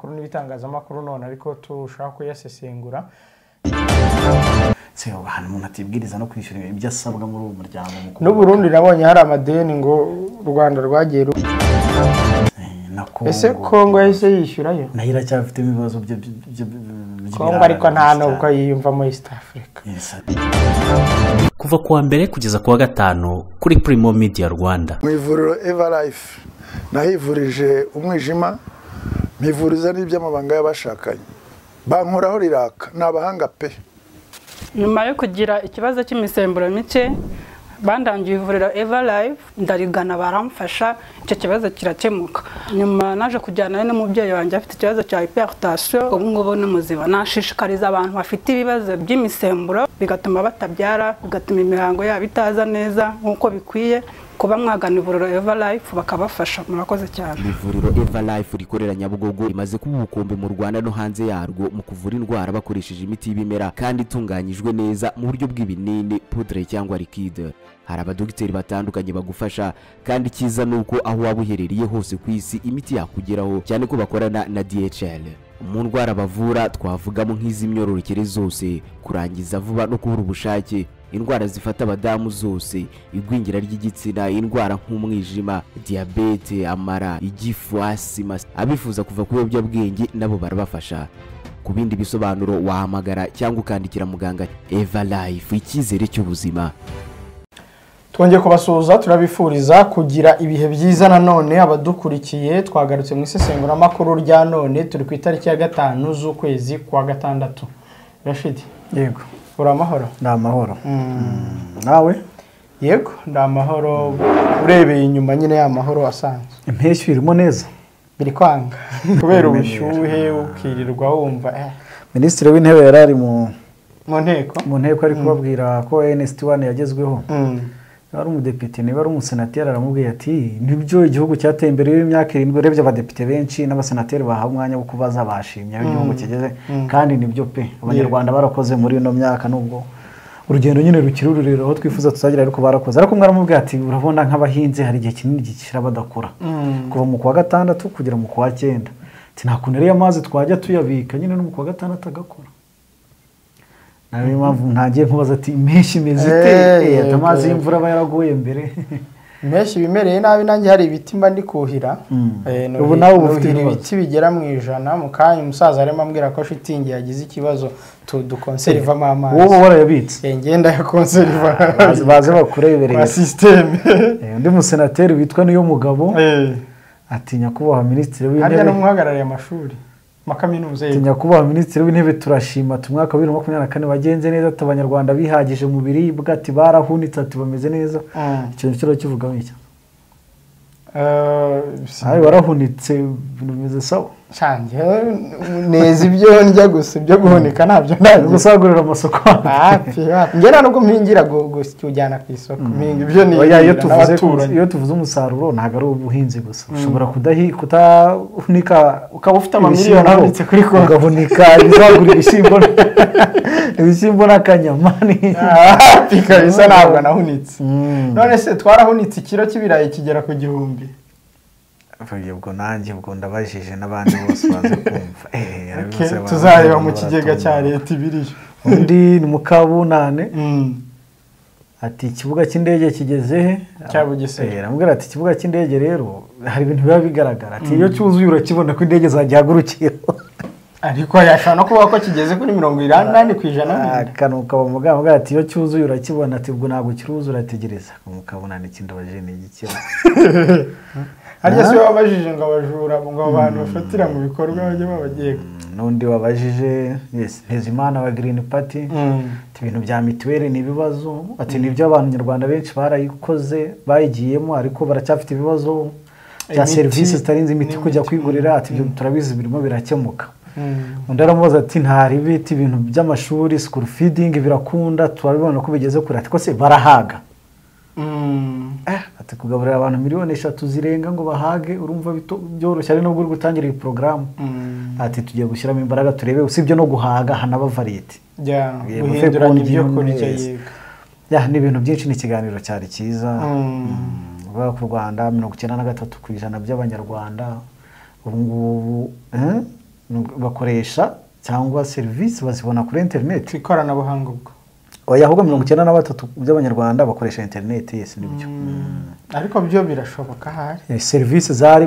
makuru n'ibitangazamakuru none ariko tushaka kuyasesengura. Se abantu umuntu atibwiriza no kwishyura ibyo asabwa muri uwo muryango mukuru. N'u Burundi nabonye hari amadeni ngo u Rwanda rwagiye na Kongo. Ese Kongo yahise yishyurayo? Nayo iracyafite ibibazo byo Kongo ariko nta nubwo yiyumva muri East Africa. Kuva kuwa mbere kugeza kuwa gatanu kuri Primo Media Rwanda. Mu ivuriro Everlife nahivurije umwijima, mpivuriza n'iby'amabanga y'abashakanye. Bankoraho riraka n'abahanga pe. Nyuma yo kugira ikibazo cy'imisemburo mike bandangiye ivuriro Everlife ndarigana baramfasha icyo kibazo kirakemuka. Nyuma naje kujyana n'umubyeyi wanjye afite ikibazo cya hypertension, ubu ngubu ni muzima. Nashishikariza abantu bafite ibibazo by'imisemburo bigatuma batabyara, bigatuma imihango yabo itaza neza nkuko bikwiye, kuba mwagana ivuriro Everlife bakabafasha. Murakoze cyane. Ivuriro Everlife rikorera Nyabugogo imaze kuba ubukombe mu Rwanda no hanze yarwo mu kuvura indwara bakoresheje imiti y'ibimera kandi itunganyijwe neza mu buryo bw'ibinini, poudre cyangwa liquide. Hari abadogiteri batandukanye bagufasha kandi kiza nuko aho waba uherereye hose ku isi imiti yakugeraho, cyane ko bakorana na DHL. Mu ndwara bavura twavugamo nk'iz'imyororokere zose, kurangiza vuba no kubura ubushake, indwara zifata abadamu zose, igwingira ry'igitsina, indwara nk'umwijima, diabete, amara, igifu, asima. Abifuza kuva ku biyobyabwenge nabo barabafasha. Ku bindi bisobanuro wahamagara cyangwa ukandikira muganga. Everlife, icyizere cy'ubuzima. Twongeye kubasuhuza, turabifuriza kugira ibihe byiza. Nanone abadukurikiye twagarutse mu isesengura makuru rya none, turi ku itariki ya 5 z'ukwezi kwa gatandatu. Rashid, Yego. uramahoro? Ndamahoro. Nawe? Yego, ndamahoro. Urebeye inyuma nyine ya mahoro asanzwe. Impeshyi irimo neza. Biri kwanga kubera ubushyuhe ukirirwa wumva Minisitiri w'Intebe yarari mu nteko ari kubabwira ko NST1 yagezweho. Ari umudepite niba ari umusenateri aramubwiye ati nibyo igihugu cyateye imbere y'imyaka 7 urebye abadepite benshi n'abasenateri bahawe umwanya wo kubaza bashimye aho igihugu kigeze, kandi nibyo pe abanyarwanda barakoze muri ino myaka, nubwo urugendo nyine rukirururira aho twifuza tuzagira ariko barakoze. Ariko mwaramubwiye ati urabona nk'abahinzi hari igihe kinini gikira badakora kuva mu kwa gatandatu kugera mu kwa 9, ati nta kuntu rero amazi twajya tuyabika nyine no mu kwa gatandatu agakora. Nawe mpamvu ntagiye nkubaza ati impeshyi imeze ite? Amazi y'imvura aba yaraguye mbere. Impeshyi bimereye nabi, nanjye hari ibiti mba ndi kuhira. Ubu nawe ufite ibiti bigera mu 100 mu kanya umusaza arimo ambwira ko shitingi yagize ikibazo dukonservamo amazi. Wowe warayabitse? Ngenda ya konserva baze bakurebereye kwa system. Undi musenateri witwa niyo mugabo ati nyakubahwa minisitiri w'intebe, harya no muhagarariye amashuri makaminuza ye, nyakubahwa minisitiri w'intebe turashima tumwaka 2024 bagenze neza, abanyarwanda bihagije mu biribwa, ati barahunitse, ati bameze neza. Ikintu cyo kivuga iki? Warahunitse ibintu bimeze sawa cyane neza, ibyo njya gusa ibyo guhunika nabyo ntabyo gusagurira amasoko. Ngera nubwo mpingira gushyujyana ku isoko, mpinga ibyo ni iyo tuvuze umusaruro ntago ari ubuhinzi gusa. Ushobora kutahunika ukaba ufite amamiliyoni ahunitse kuri kongo, ugahunika bizagura ibishyimbo n'akanyama. Bisa ntabwo nahunitse. None se twarahunitse ikiro cy'ibirayi kigera ku 1000. Ubwo nanjye ubwo ndabajije n'abandi bose baze kumva. Tuzareba mu kigega cya leta ibiriyo. Undi ni Mukabunane ati ikibuga cy'indege kigeze he? Cya Bugesera. Aramubwira ati ikibuga cy'indege rero hari ibintu biba bigaragara, ati iyo cyuzuye urakibona ko indege zagihagurukira. Ariko yashaka no kuba ko kigeze kuri 80% kanuka bamuga ati iyo cyuzuye urakibona, ati ubwo ntabwo kiruzura urategereza. Mukabunane kindabaje ni igikira. Harya se wabajije ngo abajura ngo abantu bafatira mu bikorwa bajye babagiye. Nundi wabajije Ntezimana wa Green Party, ibintu bya mituweli ni ibibazo, ati nibyo abantu nyarwanda benshi barayikoze bayigiyemo ariko baracyafite ibibazo bya service zitarinze imiti kujya kwigurira, ati ibyo turabizi birimo birakemuka. Undi aramubaza ati ntari biti ibintu by'amashuri school feeding birakunda, turabibona ko bigeze kure, ati ko se barahaga. Ati kugaburira abantu 3 zirenga ngo bahage urumva byoroshye, ari nubwo uri gutangira iyi program. Ati tugiye gushyiramo imbaraga turebe usibye no guhaga hanaba variety. Guhinduranya ibyo kurya yega. Ni ibintu byinshi, ni ikiganiro cyari cyiza. Bavuga ku Rwanda 93% by'abanyarwanda ubu ngubu bakoresha cyangwa serivisi bazibona kuri interineti ikoranabuhanga ubwo oya ahubwo 93% by'abanyarwanda bakoresha interineti yesi nibyo ariko byo birashoboka hari serivisi zari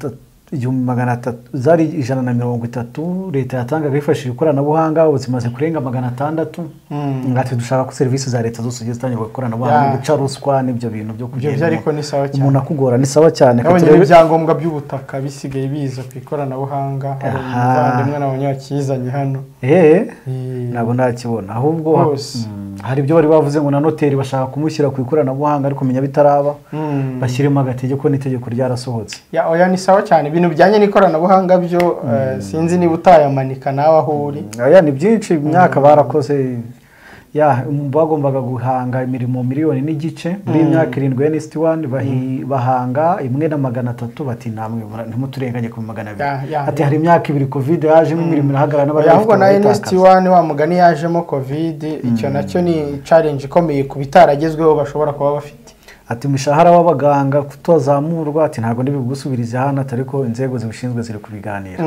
300 zari 130 leta yatangaga yifashishije ikoranabuhanga uzimaze kurenga 600 ngati dushaka ko serivisi za leta zose zitangirwa ikoranabuhanga guca ruswa n'ibyo bintu byo kugenda ariko ni sawa cyane umuntu akugora ni sawa cyane kabone ibyangombwa by'ubutaka bisigaye biza ku ikoranabuhanga abavandimwe n'abanyakizanye hano nabo ntakibona ahubwo hari ibyo bari bavuze ngo na noteri bashaka kumushyira ku ikoranabuhanga ariko menya bitaraba bashyiremo agategeko n'itegeko ryarasohotse oya ni sawa cyane ibintu bijyanye n'ikoranabuhanga byo sinzi niba utayamanika nawe aho uri oya ni byinshi imyaka barakoze bagombaga guhanga imirimo miliyoni n'igice muri imyaka 7 ya NST1 bahanga 1,300 bati namwe ntimuturenganye ku 200 ati hari imyaka 2 covid yajemo imirimo irahagarara n'abari ahubwo na NST1 wa mugani yajemo covid icyo nacyo ni challenge ikomeye ku bitaragezweho bashobora kuba bafite ati umishahara w'abaganga kutozamurwa ati ntabwo ndibigusubiriza hano ariko inzego zibishinzwe ziri kubiganira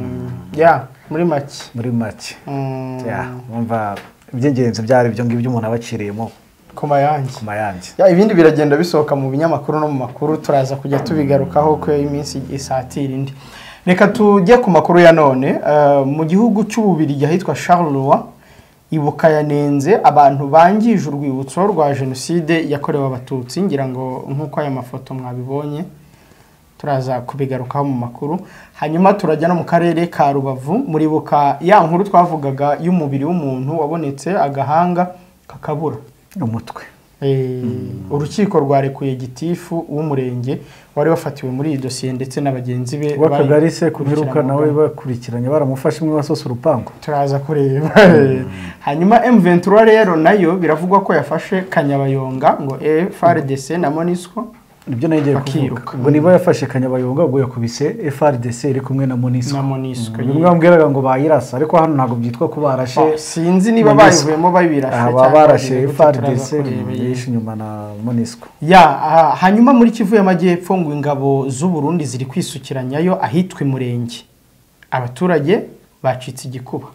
muri make umva iby'ingenzi byari ibyo ngibyo umuntu abaciriyemo ku mayange ibindi biragenda bisohoka mu binyamakuru no mu makuru turaza kujya tubigarukaho ko iminsi isatira indi reka tujye ku makuru ya none mu gihugu cy'Ububirigi ahitwa Charleroi ibuka yanenze abantu bangije urwibutso rwa jenoside yakorewe abatutsi ngira ngo nk'uko aya mafoto mwabibonye turaza kubigarukaho mu makuru hanyuma turajya no mu karere ka Rubavu muri buka ya nkuru twavugaga y'umubiri w'umuntu wabonetse agahanga kakabura umutwe urukiko rwarekuye gitifu w'umurenge wari wafatiwe muri iyi dosiye ndetse n'abagenzi be wakagari se kubiruka nawe bakurikiranye baramufashe imwe basosa urupango turaza kureba hanyuma M23 rero nayo biravugwa ko yafashe Kanyabayonga ngo FARDC na MONUSCO nibyo nagiye kuvuga ngo niba yafashe Kanyabayonga ubwo yakubise FARDC iri kumwe na MONUSCO bimwe bambwiraga ngo bayirasa ariko hano ntago byitwa ko barashe sinzi niba bayivuyemo babirashe cyangwa barashe FARDC yishe nyuma na MONUSCO hanyuma muri Kivu y'Amajyepfo ngo ingabo z'u Burundi ziri kwisukiranyayo ahitwa Murenge abaturage bacitse igikuba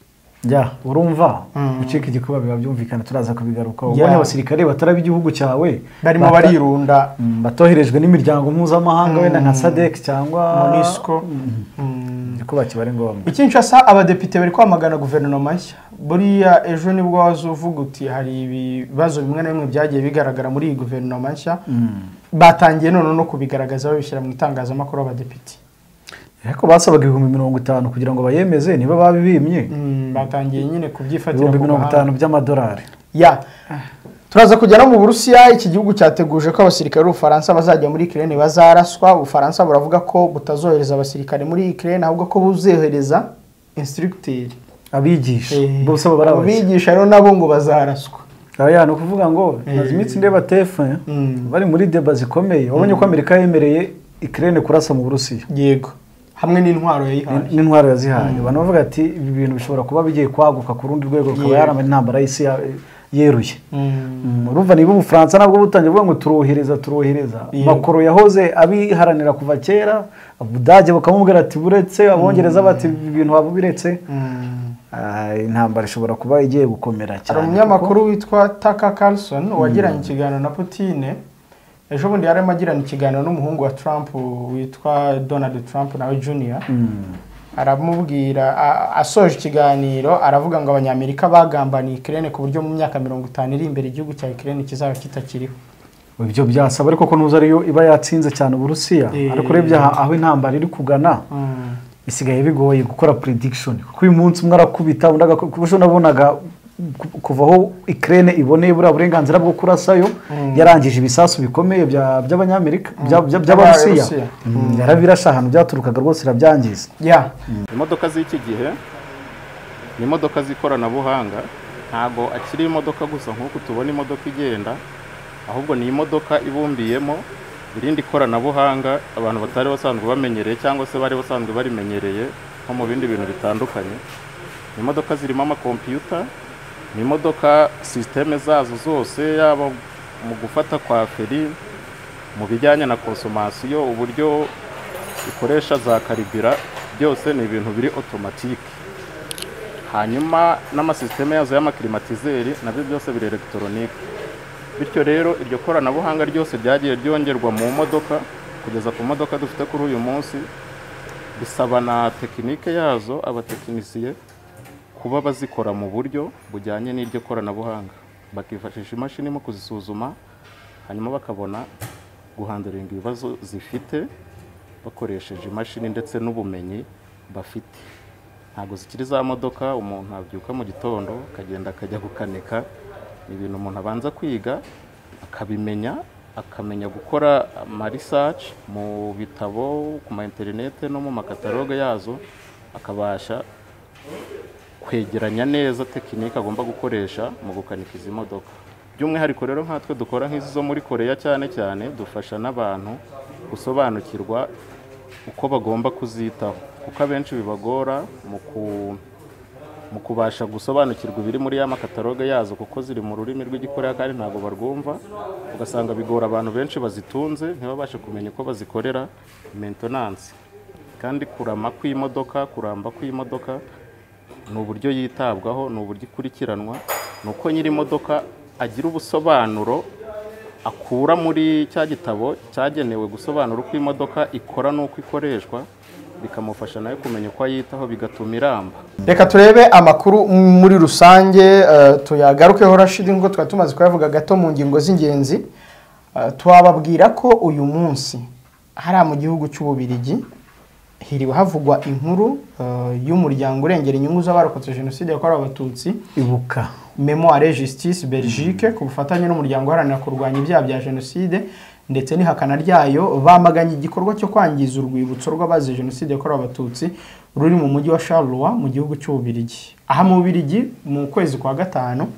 urumva gucika igikuba biba byumvikana turaza kubigaruka ubone abasirikare bataraba igihugu cyawe barimo barirunda batoherejwe n'imiryango mpuzamahanga wenda nka SADC cyangwa MONUSCO igikuba kibari ngombwa Kinshasa abadepite bari kwamagana guverinoma nshya buriya ejo nibwo wazuvuga uti hari ibibazo bimwe na bimwe byagiye bigaragara muri iyi guverinoma nshya batangiye none no kubigaragaza babishyira mu itangazamakuru abadepite ariko basabaga 50 kugira ngo bayemeze niba babibimye batangiye nyine kubyifatira 50 by'amadolari turaza kujya no mu Burusiya iki gihugu cyateguje ko abasirikare b'Ubufaransa bazajya muri Ukraine bazaraswa Ubufaransa buravuga ko butazohereza abasirikare muri Ukraine ahubwo ko buzohereza instructeur abigisha bose abigisha rero nabo ngo bazaraswa no kuvuga ngo nazimitsi ndeba tefe bari muri deba zikomeye wabonye ko Amerika yemereye Ukraine kurasa mu Burusiya yego hamwe n'intwaro yazihaye abantu bavuga ati ibi bintu bishobora kuba bigiye kwaguka ku rundi rwego rukaba yarama intambara y'isi yeruye urumva niba Ubufaransa nabwo butangiye kuvuga ngo turohereza Macron yahoze abiharanira kuva kera Budage bakamubwira ati buretse abongereza bati ibintu waba biretse intambara ishobora kuba igiye gukomera cyane umunyamakuru witwa Tucker Carlson wagiranye ikiganiro na Putin ejo bundi yarimo agirana ikiganiro n'umuhungu wa Trump witwa Donald Trump nawe Junior aramubwira asoje ikiganiro aravuga ngo abanyamerika bagambaniye Ukraine ku buryo mu myaka 50 iri imbere igihugu cya Ukraine kizaba kitakiriho ibyo byasaba ariko ko nuza ariyo iba yatsinze cyane Uburusiya ariko urebye aho intambara iri kugana bisigaye bigoye gukora prediction kuko uyu munsi umwe arakubita undi agakubisho nabonaga kuvaho Ukraine iboneye bura burenganzira bwo kurasayo yarangije ibisasu bikomeye by'abanyamerika by'abarusiya yarabirasha ahantu byaturukaga rwose irabyangiza imodoka z'iki gihe ni imodoka z'ikoranabuhanga ntago akiri imodoka gusa nk'uko tubona imodoka igenda ahubwo ni imodoka ibumbiyemo irindi koranabuhanga abantu batari basanzwe bamenyereye cyangwa se bari basanzwe barimenyereye nko mu bindi bintu bitandukanye imodoka zirimo amakompiyuta ni imodoka systeme zazo zose yaba mu gufata kwa feri mu bijyanye na consommation uburyo ikoresha za karibira byose ni ibintu biri automatique. Hanyuma n'amasisiteme yazo y'amaklimatizeri nabyo byose biri electronique. Bityo rero iryo koranabuhanga ryose ryagiye ryongerwa mu modoka kugeza ku modoka dufite kuri uyu munsi, bisaba na tekinike yazo abatekinisiye kuba bazikora mu buryo bujyanye n'iryo koranabuhanga, bakifashisha imashini mu kuzisuzuma, hanyuma bakabona guhanduringa ibibazo zifite bakoresheje imashini ndetse n'ubumenyi bafite. Ntabwo zikiri za modoka umuntu abyuka mu gitondo akagenda akajya gukanika. Ni ibintu umuntu abanza kwiga akabimenya, akamenya gukora ama research mu bitabo, ku ma internet no mu makataloge yazo, akabasha kwegeranya neza tekinike agomba gukoresha mu gukanika izi modoka. By'umwihariko rero nkatwe dukora nk'izi zo muri Korea cyane cyane, dufasha n'abantu gusobanukirwa uko bagomba kuzitaho, kuko abenshi bibagora mu kubasha gusobanukirwa ibiri muri ya makataloge yazo, kuko ziri mu rurimi rw'Igikoreya kandi ntabwo barwumva. Ugasanga bigora abantu benshi bazitunze ntibabashe kumenya uko bazikorera maintenance. Kandi kuramba kw'imodoka ni uburyo yitabwaho, ni uburyo ikurikiranwa, ni uko nyiri imodoka agira ubusobanuro akura muri cya gitabo cyagenewe gusobanura uko imodoka ikora n'uko ikoreshwa, bikamufasha nawe kumenya uko ayitaho, bigatuma iramba. Reka turebe amakuru muri rusange, tuyagarukeho Rashid, ngo twari tumaze kuyavuga gato mu ngingo z'ingenzi. Twababwira ko uyu munsi hari mu gihugu cy'Ububiligi hiriwe havugwa inkuru y'umuryango urengera inyungu z'abarokotse Jenoside yakorewe Abatutsi, Ibuka Memoire Justice Belgique, ku bufatanye n'umuryango uharanira kurwanya ibyaha bya Jenoside ndetse n'ihakana ryayo, bamaganye igikorwa cyo kwangiza urwibutso rw'abazize Jenoside yakorewe Abatutsi ruri mu mujyi wa Charleroi mu gihugu cy'Ububiligi. Aha mu Bubiligi mu kwezi kwa gatanu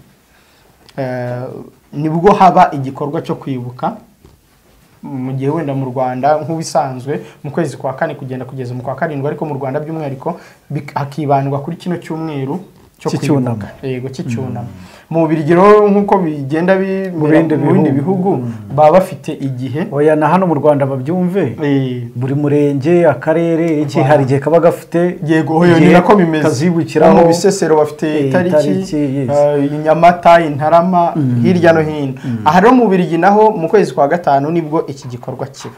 nibwo haba igikorwa cyo kwibuka, mu gihe wenda mu Rwanda nk'ubisanzwe mu kwezi kwa kane kugeza mu kwa karindwi, ariko mu Rwanda by'umwihariko hakibandwa kuri kino cyumweru cyo kwibuka. Yego, cy'icyunamo. Mu Bubiligi rero nk'uko bigenda mu bindi bihugu baba bafite igihe. Oya, na hano mu Rwanda babyumve, buri murenge, akarere iki hari igihe kaba gafite. Yego, hoyo ni nako bimeze. Kazibukiraho mu Bisesero bafite itariki, Nyamata, Intarama, hirya no hino. Aha rero mu Bubiligi naho mu kwezi kwa gatanu nibwo iki gikorwa kiba.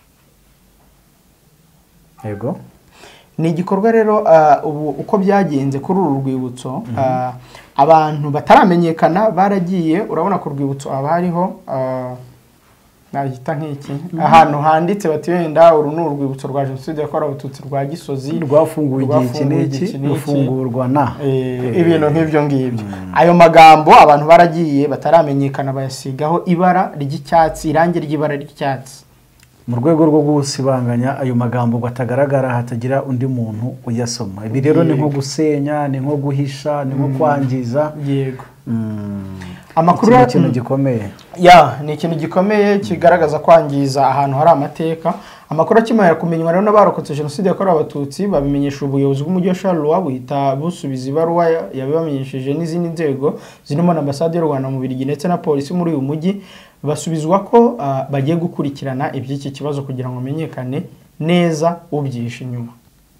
Yego, ni igikorwa rero uko byagenze kuri uru rwibutso, abantu bataramenyekana baragiye. Urabona ku rwibutso aba hariho nahita nk'iki ahantu handitse bati wenda uru ni urwibutso rwa Jenoside yakorewe Abatutsi rwa Gisozi, rwafunguwe igihe iki rufungurwa na ibintu nk'ibyo ngibyo. Ayo magambo abantu baragiye bataramenyekana bayasigaho ibara ry'icyatsi, irangi ry'ibara ry'icyatsi, mu rwego rwo gusibanganya ayo magambo ngo atagaragara, hatagira undi muntu uyasoma. Ibi rero ni nko gusenya, ni nko guhisha, ni nko kwangiza. Yego, amakuru ni ikintu gikomeye. Ni ikintu gikomeye kigaragaza kwangiza ahantu hari amateka. Amakuru akimara kumenywa rero n'abarokotse Jenoside yakorewe Abatutsi babimenyesha ubuyobozi bw'umujyi wa Charleroi, buhita busubiza ibaruwa yabibamenyesheje n'izindi nzego zirimo na ambasade y'u Rwanda mu Bubiligi ndetse na polisi muri uyu mujyi, basubizwa ko bagiye gukurikirana iby'iki kibazo kugira ngo menyekane neza ubyihishe inyuma.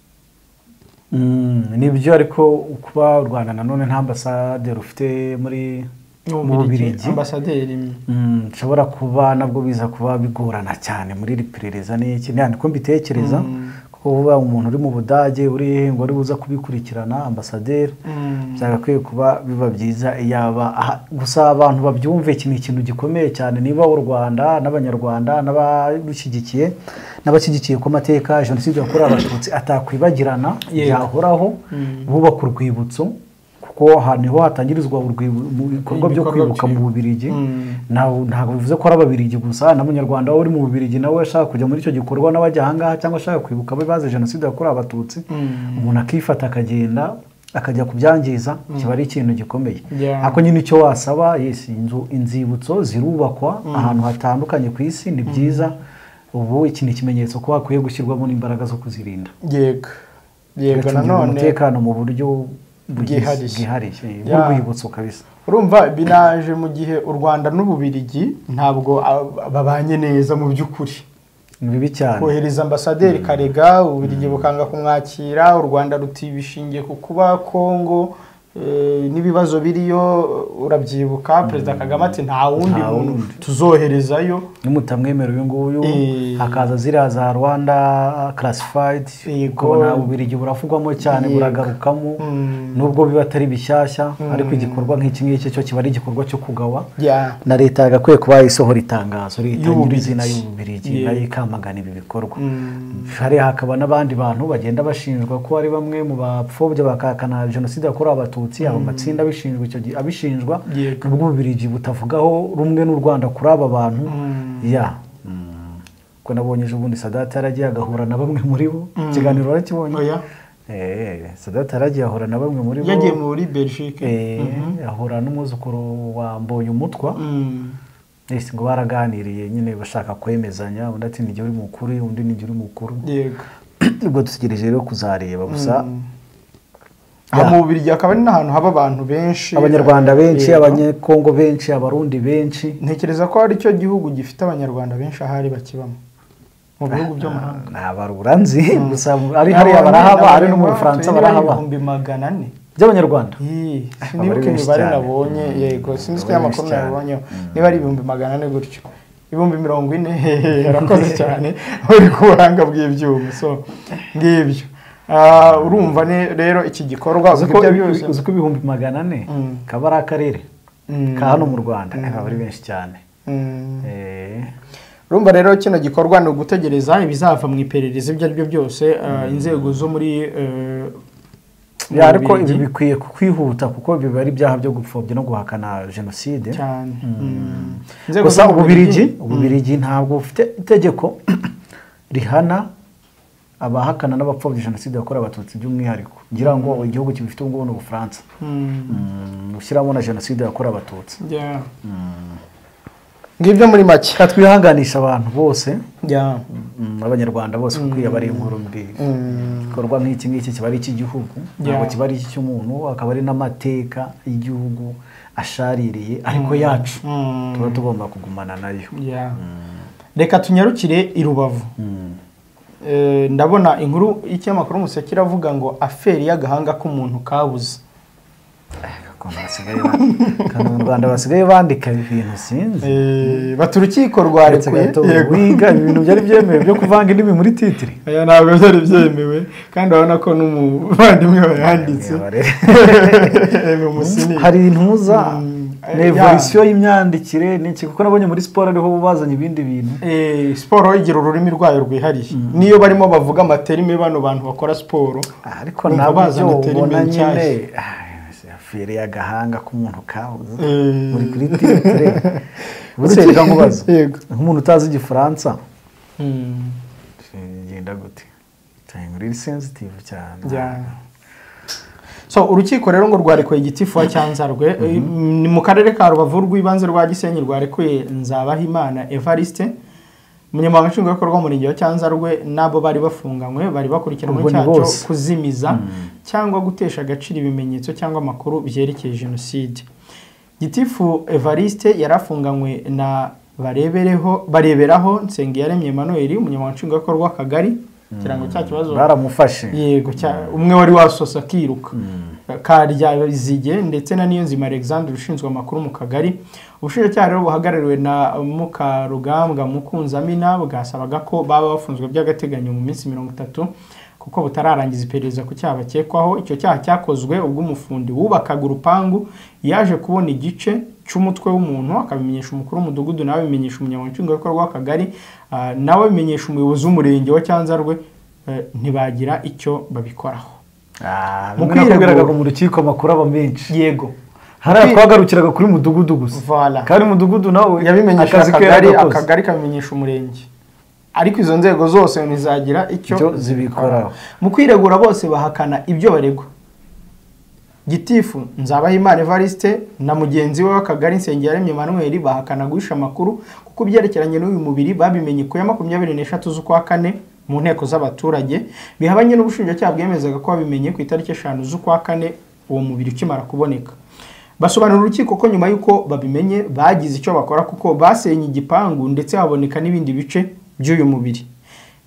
Nibyo, ariko kuba u Rwanda nanone nta ambasade rufite muri mu Bubiligi, ambasaderi nshobora kuba nabwo biza kuba bigorana cyane muri riperereza n'iki, niko mbitekereza, kuko uba umuntu uri mu Budage uri ngo ari buza kubikurikirana ambasaderi, byagakwiye kuba biba byiza yaba. Gusa abantu babyumve, iki ni ikintu gikomeye cyane. Niba u Rwanda n'Abanyarwanda n'abashyigikiye ko amateka Jenoside yakorewe Abatutsi atakwibagirana, yahoraho bubaka urwibutso, kuko ahantu niho hatangirizwa ibikorwa byo kwibuka mu Bubiligi. Ntabwo bivuze ko ari Ababiligi gusa, n'Umunyarwanda uri mu Bubiligi nawe ashaka kujya muri icyo gikorwa n'abajya ahangaha cyangwa ashaka kwibuka abazize Jenoside yakorewe Abatutsi, umuntu akifata akagenda akajya kubyangiza, kiba ari ikintu gikomeye. Ako nyine icyo wasaba, inzibutso zirubakwa ahantu hatandukanye ku isi, ni byiza. Ubu iki ni ikimenyetso ko hakwiye gushyirwamo n'imbaraga zo kuzirinda. Yego, nanone umutekano mu buryo bwihariye bw'urwibutso kabisa. Urumva binaje mu gihe u Rwanda n'Ububiligi ntabwo babanye neza mu by'ukuri. bibi cyane kohereza ambasaderi Karega Ububiligi bukanga kumwakira u Rwanda ruti bishingiye ku kuba Kongo n'ibibazo biriyo urabyibuka Perezida Kagame ati nta wundi muntu tuzoherezayo nimutamwemera uyu nguyu hakaza ziriya za Rwanda classified ukabona Ububiligi buravugwamo cyane buragarukamo nubwo biba atari bishyashya ariko igikorwa nk'iki ngiki cyo kiba ari igikorwa cyo kugawa na leta yagakwiye kuba isohora itangazo ritangira izina y'Ububiligi nayo ikamagana ibi bikorwa hari hakaba n'abandi bantu bagenda bashinjwa ko ari bamwe mu bapfobya bakakana jenoside yakorewe Abatutsi abo matsinda bishinjwa icyo abishinjwa nubwo Ububiligi butavugaho rumwe n'u Rwanda kuri aba bantu ko nabonye ejo bundi Sadat yaragiye agahura na bamwe muri bo ikiganiro warakibonye Sadat yaragiye ahura na bamwe muri bo yagiye muri Belgique ahura n'umuzukuru wa Mboyumutwa ngo baraganiriye nyine bashaka kwemezanya undi ati nijye uri mukuru undi nijye uri mukuru yego ubwo dutegereje rero kuzareba gusa mu Bubiligi akaba ari n'ahantu haba abantu benshi abanyarwanda benshi abanyekongo benshi abarundi benshi ntekereza ko ari cyo gihugu gifite abanyarwanda benshi ahari bakibamo mu bihugu byo mahanga nabarura nzi gusa ari hari abarahaba ari no mu Bufaransa barahaba 400 by'abanyarwanda sinibuka imibare nabonye yego sinzi ko y'amakuru nabonye niba ari 400 gutyo 40 yarakoze cyane uri ku buhanga bw'ibyuma so ngibyo urumva rero iki gikorwa uzi ko 400 kaba ari akarere ka hano mu Rwanda ari benshi cyane urumva rero kino gikorwa ni ugutegereza ibizava mu iperereza ibyo ari byo byose inzego zo muri ariko ibi bikwiye kwihuta kuko biba ari ibyaha byo gupfobya no guhakana jenoside cyane gusa Ububiligi ntabwo ufite itegeko rihana abahakana n'abapfobya jenoside yakorewe Abatutsi by'umwihariko ngira ngo igihugu kibifite ubwo no Bufaransa ushyiramo na jenoside yakorewe Abatutsi ngibyo muri make katwihanganisha abantu bose abanyarwanda bose kuko iyo bari inkuru mbi ikorwa nk'iki ngiki kiba ari icy'igihugu ntabwo kiba ari icy'umuntu akaba ari n'amateka y'igihugu ashaririye ariko yacu tuba tugomba kugumana nayo reka tunyarukire i Rubavu ndabona inkuru y'ikinyamakuru Umuseke iravuga ngo aferi y'agahanga k'umuntu kabuze mu Rwanda basigaye bandika ibintu sinzi bati urukiko rwarekuye wiga ibintu byari byemewe byo kuvanga indimi muri titiri ntabwo byari byemewe kandi urabona ko n'umuvandimwe yanditse hari intuza ni evolution y'imyandikire n'iki kuko nabonye muri siporo ariho bazanye ibindi bintu siporo igira ururimi rwayo rwihariye niyo barimo bavuga amaterime bano bantu bakora siporo ariko nabo ubona nyine afere y'agahanga k'umuntu kabuze muri kuri titire bureka nkubaza nk'umuntu utazi igifaransa genda gute cyangwa sensitive cyane so urukiko rero ngo rwarekuye igitifu wa Cyanzarwe ni mu karere ka Rubavu rw'ibanze rwa Gisenyi rwarekuye Nzabahimana Evariste umunyamabanga nshingwabikorwa w'umurenge wa Cyanzarwe nabo bari bafunganywe bari bakurikiranwe cyacu kuzimiza cyangwa gutesha agaciro ibimenyetso cyangwa amakuru byerekeye jenoside. Gitifu Evariste yarafunganywe na bareberaho Nsengiyaremye Emmanuel umunyamabanga nshingwabikorwa w'akagari kirango cya kibazo baramufashe yego umwe wari wasosa kiruka karya Bizige ndetse na Niyonzima Alexandre ushinzwe amakuru mu kagari. Ubushinjacyaha rero buhagarariwe na Mukarugambwa Mukunzamina bwasabaga ko baba bafunzwe by'agateganyo mu minsi 30 kuko butararangiza iperereza ku cyaha bakekwaho. Icyo cyaha cyakozwe ubwo umufundi wubakaga urupangu yaje kubona igice cy'umutwe w'umuntu akabimenyesha umukuru w'umudugudu nawe bimenyesha umunyamabanga nshingwabikorwa w'akagari nawe bimenyesha umuyobozi w'umurenge wa Cyanzarwe ntibagira icyo babikoraho. Mu kwireguraga mu rukiko makuru aba menshi yego hari twagarukiraga kuri mudugudu gusa kandi mudugudu nawe yabimenyesha akagari kabimenyesha umurenge ariko izo nzego zose nizagira icyo zibikoraho. Mu kwiregura bose bahakana ibyo baregwa. Gitifu Nzabahimana Evariste na mugenzi we w'akagari Nsengiyaremye Emmanuel bahakana guhisha amakuru kuko byerekeranye n'uyu mubiri babimenye ku ya 23 z'ukwa kane mu nteko z'abaturage bihabanye n'ubushinjacyaha bwemezaga ko babimenye ku itariki 5 z'ukwa kane uwo mubiri ukimara kuboneka. Basobanura urukiko ko nyuma yuko babimenye bagize icyo bakora kuko basenye igipangu ndetse haboneka n'ibindi bice by'uyu mubiri.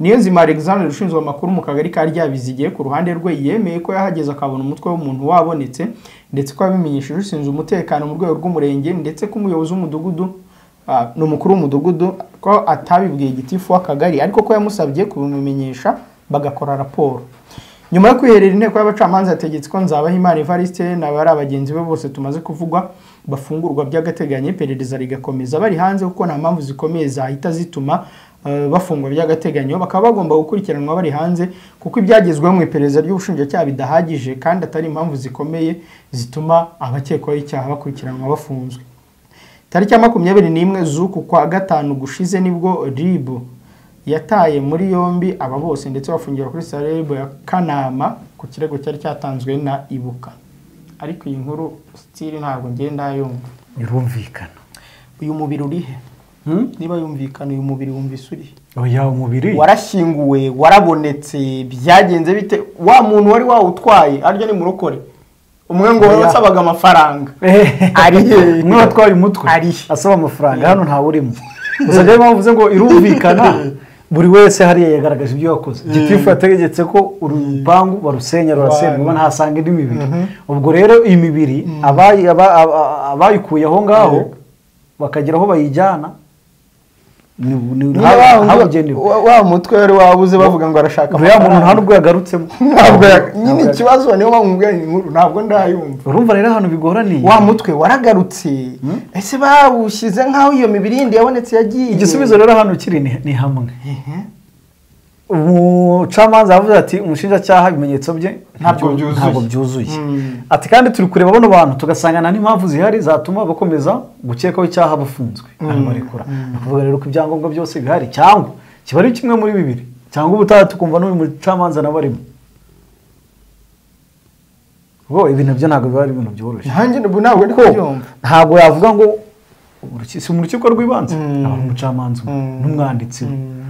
niyo nzima Alexander ushinzwe amakuru mu kagari ka Ryabizigiye ku ruhande rwe yemeye ko yahageze akabona umutwe w'umuntu wabonetse ndetse ko abimenyesheje ushinzwe umutekano mu rwego rw'umurenge ndetse ko umuyobozi w'umudugudu n'umukuru w'umudugudu ko atabibwiye gitifu w'akagari ariko ko yamusabye kubimenyesha bagakora raporo. Nyuma yo kwiherera inteko y'abacamanza yategetse ko Nzabahimana Evariste n'abari abagenzi be bose tumaze kuvugwa bafungurwa by'agateganyo, iperereza rigakomeza bari hanze kuko nta mpamvu zikomeye zahita zituma bafungwa by'agateganyo, bakaba bagomba gukurikiranwa bari hanze kuko ibyagezweho mu iperereza ry'ubushinjacyaha bidahagije kandi atari impamvu zikomeye zituma abakekwaho icyaha bakurikiranwa bafunzwe. Tariki ya 21 z'uku kwa gatanu gushize nibwo RIB yataye muri yombi aba bose ndetse bafungiwe kuri RIB ya Kanama ku kirego cyari cyatanzwe na Ibuka. Ariko iyi nkuru stili ntabwo ngenda yumva. Irumvikana. Uyu mubiri uri he? Niba yumvikana uyu mubiri wumvise uri? Oya, umubiri Warashyinguwe, warabonetse, byagenze bite? Wa muntu wari wawutwaye aryo ni murokore. Umwe ngo wasabaga amafaranga. Ari he? umwe watwaye umutwe asaba amafaranga, hano nta urimo. Gusa rero bavuze ngo irumvikana, buri wese hariya yagaragaje ibyo yakoze. Gitifu yategetse ko urupangu barusenya rurasenywa ntasanga indi mibiri. Ubwo rero iyi mibiri abayikuye aho ngaho bakagira aho bayijyana wa mutwe wari wabuze bavuga ngo arashaka amafaranga. Uriya muntu nta nubwo yagarutsemo. Nyine ikibazo niyo bamubwira inkuru ntabwo ndayumva. Urumva rero hano bigoraniye. Wa mutwe waragarutse. Ese bawushyize nkaho iyo mibiri yindi yabonetse yagiye. Igisubizo rero hano kiri ni hamwe. Umucamanza yavuze ati umushinjacyaha ibimenyetso bye ntabwo byuzuye. Ati kandi turi kureba bano bantu tugasangana n'impamvu zihari zatuma bakomeza gukekaho icyaha bafunzwe. Barekura. Kuvuga rero ko ibyangombwa byose bihari cyangwa kiba ari kimwe muri bibiri cyangwa ubutaha tukumva n'uyu mucamanza nabarimo. Bo ibintu byo ntabwo biba ari ibintu byoroshye. Nanjye ntabwo ndi kubyumva. Ntabwo yavuga ngo mu rukiko rw'ibanze umucamanza n'umwanditsi.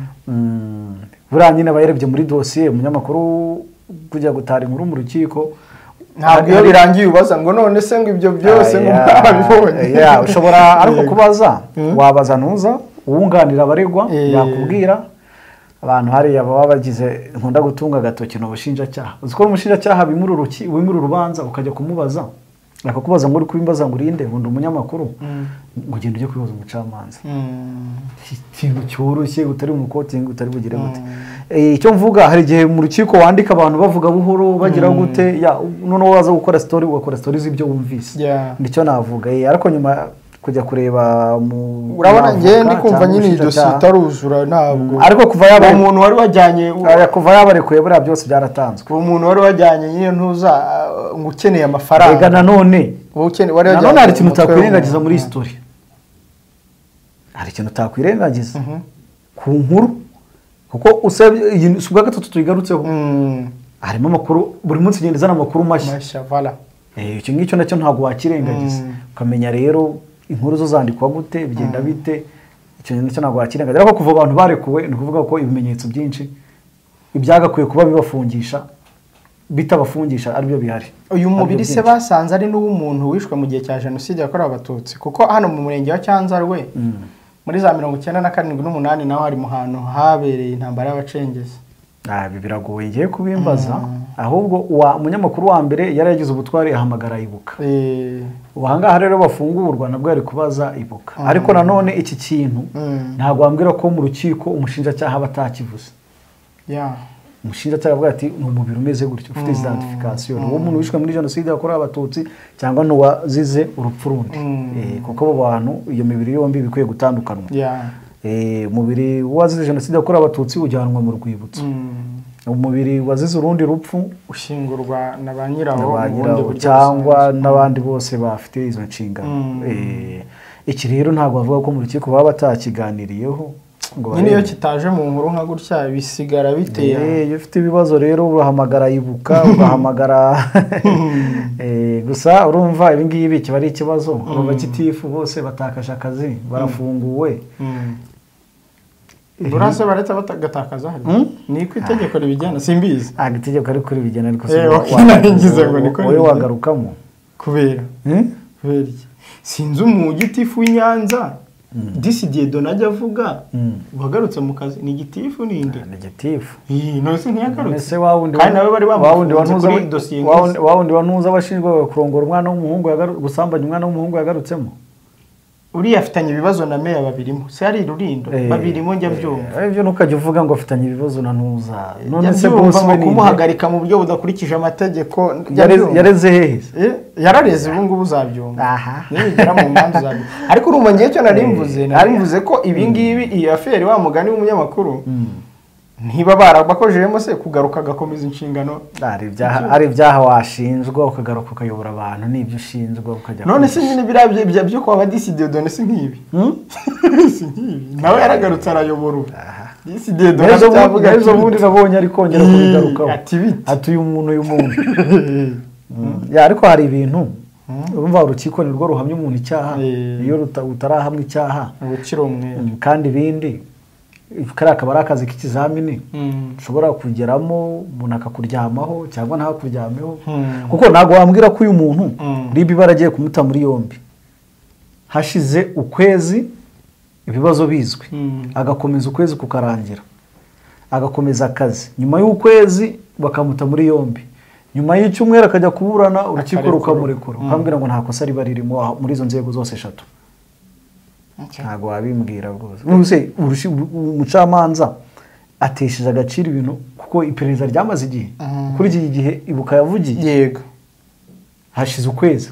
Buriya nyine abayerebye muri dosiye umunyamakuru kujya gutara inkuru mu rukiko ntabwo iyo birangiye ubaza ngo none se ngo ibyo byose ngo mwabibonye. Ushobora ariko kubaza wabaza nuza uwunganira abaregwa yakubwira. Abantu hariya baba bagize nkunda gutunga agatoki n'ubushinjacyaha. Uzi ko umushinjacyaha wimura urubanza ukajya kumubaza akakubaza ngo uri kubimbaza ngo urinde ngo ndi umunyamakuru ngo ugende ujye kwibaza umucamanza. Ikintu cyoroshye utari mu kotingi utari bugire gute. Icyo mvuga hari igihe mu rukiko wandika abantu bavuga buhoro bagira gute noneho waza gukora story ugakora story z'ibyo wumvise. Nicyo navuga. Ariko nyuma kujya kureba mu urabona ngiye ndi kumva nyine idosiye itaruzura ntabwo. Ariko kuva yaba umuntu wari wajyanye kuva yabarekuye buriya byose byaratanzwe. Umuntu wari wajyanye nyine ntuza ngo ukeneye amafaranga. Ega nanone hari ikintu utakwirengagiza muri story. Hari ikintu utakwirengagiza ku nkuru kuko usabye subwa gatatu tuyigarutseho. Harimo amakuru buri munsi ngenda zana amakuru mashya. Icyo ngicyo nacyo ntabwo wakirengagiza. Ukamenya rero inkuru zo zandikwa gute bigenda bite. Icyo nacyo ntabwo wakirengagiza. Ariko kuva abantu barekuwe ni kuvuga ko ibimenyetso byinshi ibyagakwiye kuba bibafungisha bitabafungisha ari byo bihari. Uyu mubiri se basanze ari n'umuntu wishwe mu gihe cya Jenoside yakorewe Abatutsi kuko hano mu murenge wa Cyanzarwe muri za 1997 naho hari mu hantu habereye intambara y'abacengezi. Biragoye ngiye kubimbaza ahubwo wa munyamakuru wa mbere yari yagize ubutwari ahamagara Ibuka. Uhangaha rero bafungurwa nabwo yari kubaza Ibuka. Ariko nanone iki kintu ntabwo wambwira ko mu rukiko umushinjacyaha batakivuze. Umushinjacyaha avuga ati ni umubiri umeze gutyo ufite identification uwo muntu wishwe muri Jenoside yakorewe Abatutsi cyangwa n'uwazize urupfu rundi. Kuko abo bantu iyo mibiri yombi bikwiye gutandukanwa. Umubiri wazize Jenoside yakorewe Abatutsi ujyanwa mu rwibutso. Umubiri wazize urundi rupfu ushingurwa na ba nyirawo cyangwa n'abandi bose bafite izo nshingano. Iki rero ntabwo bavuga ko mu rukiko baba batakiganiriyeho. Nyine iyo kitaje mu nkuru nka gutya bisigara biteye. Iyo ufite ibibazo rero urahamagara Ibuka ugahamagara gusa urumva ibi ngibi kiba ari ikibazo. Abagitifu bose batakaje akazi barafunguwe. Burase bareta batagatakaza hari. Ni ku itegeko ribijyana simbizi. Itegeko ari kuri bijyana ariko ngize ngo niko wowe wagarukamo kubera. Sinzi umugitifu w'Inyanza disidiye donajya avuga wagarutse mu kazi ni gitifu ninde ni gitifu none se ntiyagarutse ese wawundi kandi nawe bari bamufunze kuri dosiye wawundi wanuza abashinjwa kurongora umwana w'umuhungu gusambanya umwana w'umuhungu yagarutsemo uriya afitanye ibibazo na meya babirimo se ari Rurindo babirimo njya byumva ibyo ntukajya uvuga ngo afitanye ibibazo na ntuza none se bose kumuhagarika mu buryo budakurikije amategeko yareze hehe yarareze ubu ngubu uzabyumva nibigera mu manza uzabyumva ariko urumva ngiye cyo narimvuze ko ibi ngibi iyi affaire wa mugani w'umunyamakuru ntiba barabakojejemo se kugaruka agakomeza inshingano ari ibyaha washinjwa ukagaruka ukayobora abantu n'ibyo ushinjwa ukajya none se nyine birabye byo kwa badisidiye done si nk'ibi si nk'ibi nawe yaragarutse arayobora ubu disidiye done cyavuga ejo bundi nabonye ari kongera kubigarukaho ati uyu muntu ariko hari ibintu urumva urukiko nirwo ruhamya umuntu icyaha iyo utarahamwa icyaha ubukiro umwe kandi ibindi kariya akaba ari akazi k'ikizamini ushobora kugeramo umuntu akakuryamaho cyangwa ntakuryameho kuko ntabwo wambwira ko uyu muntu ribi baragiye kumuta muri yombi hashize ukwezi ibibazo bizwi agakomeza ukwezi kukarangira agakomeza akazi nyuma y'ukwezi bakamuta muri yombi nyuma y'icyumweru akajya kuburana urukiko rukamurekura ukambwira ngo nta kosa riba ririmo muri izo nzego zose eshatu ntabwo wabimbwira rwose umucamanza atesheje agaciro ibintu kuko iperereza ryamaze igihe kuri iki gihe ibuka yavugiye yego hashize ukwezi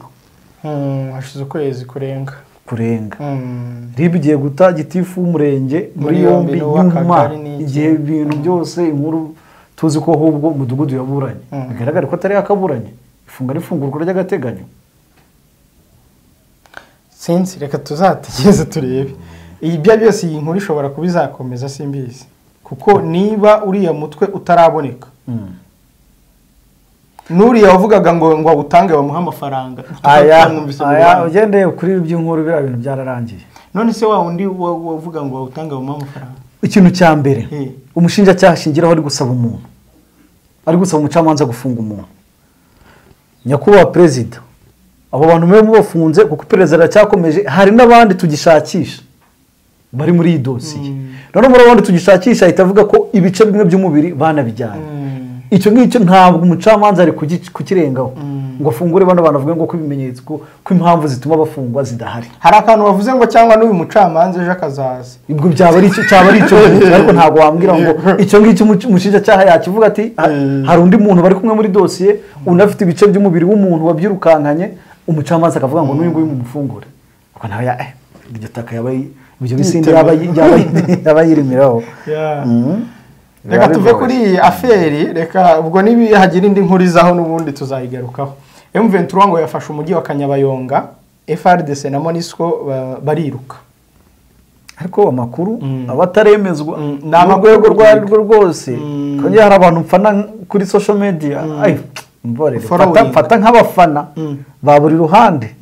kurenga ribi igiye guta gitifu w'umurenge muri yombi nyuma igihe ibintu byose inkuru tuzi ko ahubwo umudugudu yaburanye bigaragara ko atari yakaburanye ifunga n'ifungurwa ry'agateganyo sinzi reka tuzategereze turebe ibyo byose iyi nkuru ishobora kuba izakomeza simbizi kuko niba uriya mutwe utaraboneka n'uriya wavugaga ngo awutange bamuhe amafaranga ugendeye kuri iby'inkuru biriya bintu byararangiye none se wa undi wavuga ngo awutange bamuhe amafaranga ikintu cya mbere umushinjacyaha ashingiraho ari gusaba umuntu ari gusaba umucamanza gufunga umuntu nyakubahwa perezida abo bantu mwe mubafunze kuko iperereza riracyakomeje hari n'abandi tugishakisha bari muri iyi dosiye none muri abandi tugishakisha ahita avuga ko ibice bimwe by'umubiri banabijyanye icyo ngicyo ntabwo umucamanza ari kukirengaho ngo afungure bano bantu avuge ngo ko ibimenyetso ko impamvu zituma bafungwa zidahari hari akantu bavuze ngo cyangwa n'uyu mucamanza ejo akazaza ibwo byaba ari icyo ariko ntabwo wambwira ngo icyo ngicyo umushinjacyaha yakivuga ati hari undi muntu bari kumwe muri dosiye unafite ibice by'umubiri w'umuntu wabyirukankanye umucamanza akavuga ngo n'uyu nguyu mumufungure kuko nawe iryo taka ibyo bisindi yaba yirimiraho reka tuve kuri iyi aferi reka ubwo nibihagira indi nkuru izaho n'ubundi tuzayigarukaho M23 ngo yafashe umujyi wa Kanyabayonga FARDC na MONUSCO bariruka ariko amakuru abataremezwa ni urwego rwo rwose kandi hari abantu mfana kuri social media fata nk'abafana ba buri ruhande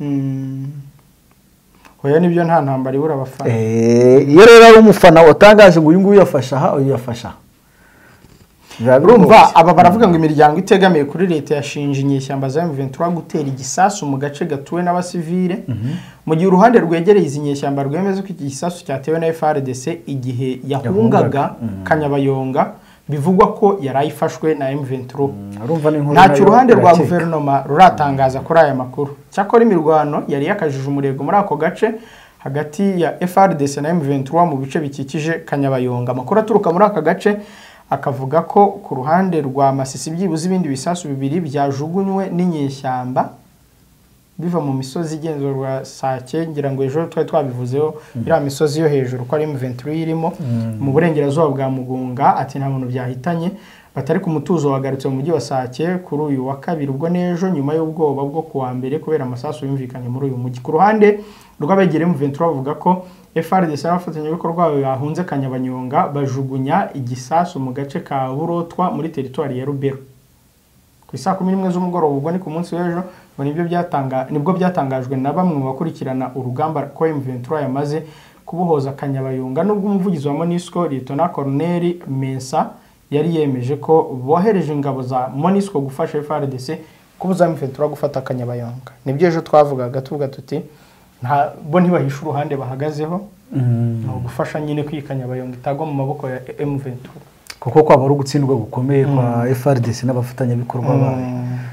oya nibyo nta ntambara ibura abafana iyo rero ari umufana watangaje ngo uyu nguyu yafasha aha uyu yafasha urumva aba baravuga ngo imiryango itegamiye kuri leta yashinje inyeshyamba za M23 gutera igisasu mu gace gatuwe n'abasivile mu gihe uruhande rwegereye izi nyeshyamba rwemeza ko iki gisasu cyatewe na FARDC igihe yahungaga Kanyabayonga bivugwa ko yarayifashwe na M23 ntacyo uruhande rwa guverinoma ruratangaza kuri aya makuru cyakora imirwano yari yakajije umurego muri ako gace hagati ya FARDC na M23 mu bice bikikije Kanyabayonga amakuru aturuka muri aka gace akavuga ko ku ruhande rwa Masisi byibuze ibindi bisasu bibiri byajugunywe n'inyeshyamba biva mu misozi igenzurwa Sake ngira ngo ejo twari twabivuzeho iriya misozi yo hejuru ko ari M23 irimo mu burengerazuba bwa Mugunga ati nta muntu byahitanye batari ku mutuzo wagarutse mu mujyi wa Sake kuri uyu wa kabiri ubwo nejo nyuma y'ubwoba bwo kuwa mbere kubera amasasu yumvikanye muri uyu mujyi ku ruhande rw'abegere M23 bavuga ko FARDC abafatanyabikorwa bahunze Kanyabayonga bajugunya igisasu mu gace ka Burotwa muri teritwari ya Rubero ku isaa 11 z'umugoroba ubwo ni ku munsi w'ejo nibwo byatangajwe na bamwe mu bakurikirana urugamba ko M23 yamaze kubohoza Kanyabayonga nubwo umuvugizi wa MONUSCO Lieutenant Colonel Mensa yari yemeje ko bohereje ingabo za MONUSCO gufasha FARDC kubuza M23 gufata Kanyabayonga nibyo ejo twavugaga tuvuga tuti bo ntibahisha uruhande bahagazeho ni ugufasha nyine kwikanya Abayonga itagwa mu maboko ya M23 kuko kwaba ari ugutsindwa gukomeye kwa FRDC n'abafatanyabikorwa bayo.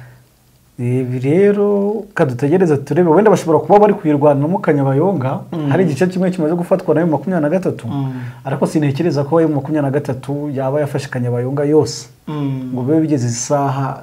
Ibi rero kadutegereza turebe wenda bashobora kuba bari kwirwana mu Kanyabayonga hari igice kimwe kimaze gufatwa na M23 ariko sinekereza ko M23 yaba yafashe Kanyabayonga yose ngo bibe bigeze isaha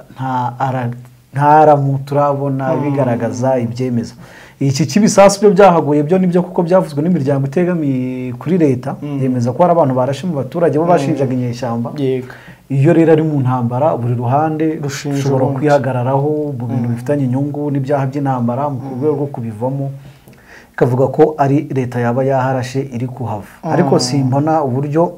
ntaramu turabona bigaragaza ibyemeza. Iki kibisasu byo byahaguye byo nibyo kuko byavuzwe n'imiryango itegamiye kuri leta yemeza ko hari abantu barashe mu baturage bo bashinjaga inyeshyamba. Iyo rero ari mu ntambara buri ruhande rushobora kwihagararaho mu bintu bifitanye inyungu n'ibyaha by'intambara mu rwego rwo kubivamo kavuga ko ari leta yaba yaharashe iri kuhava. Ariko simbona uburyo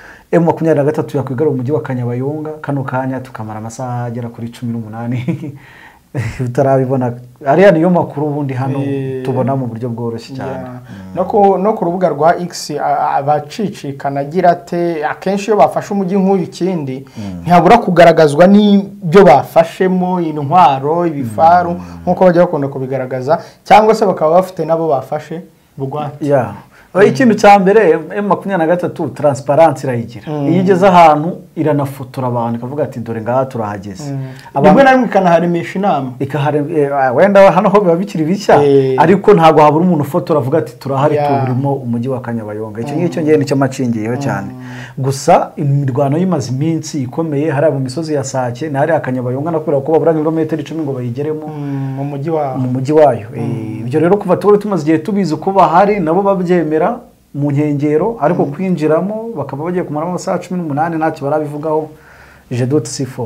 M23 yakwigarura umujyi wa Kanyabayonga kano kanya tukamara amasaha agera kuri 18 utarabibona. Ariya niyo makuru ubundi hano tubona mu buryo bworoshye cyane. No ku rubuga rwa X abacicikana agira ate akenshi iyo bafashe umujyi nk'uyu ikindi ntihabura kugaragazwa n'ibyo bafashemo intwaro ibifaru nk'uko bajya bakunda kubigaragaza cyangwa se bakaba bafite nabo bafashe bugwate. Ikintu cya mbere M23 transparence irayigira. Iyo igeze ahantu iranafotora abantu ikavuga ati dore ngaha turahageze. Rimwe na rimwe ikanaharemisha inama. Wenda hano ho biba bikiri bishya ariko ntago habura umuntu ufotora avuga ati turahari tuburimo umujyi wa Kanyabayonga. Icyo ngicyo ngiye nicyo macingiyeho cyane. Gusa imirwano yimaze iminsi ikomeye hari mu misozi ya Sake na hari Kanyabayonga nakubera ko babura kilometero 10 ngo bayigeremo mu mujyi wayo. Ibyo rero kuva tumaze igihe tubizi ko bahari nabo babyemera mu nkengero ariko kwinjiramo bakaba bagiye kumara amasaha 18 ntacyo barabivugaho je.c4.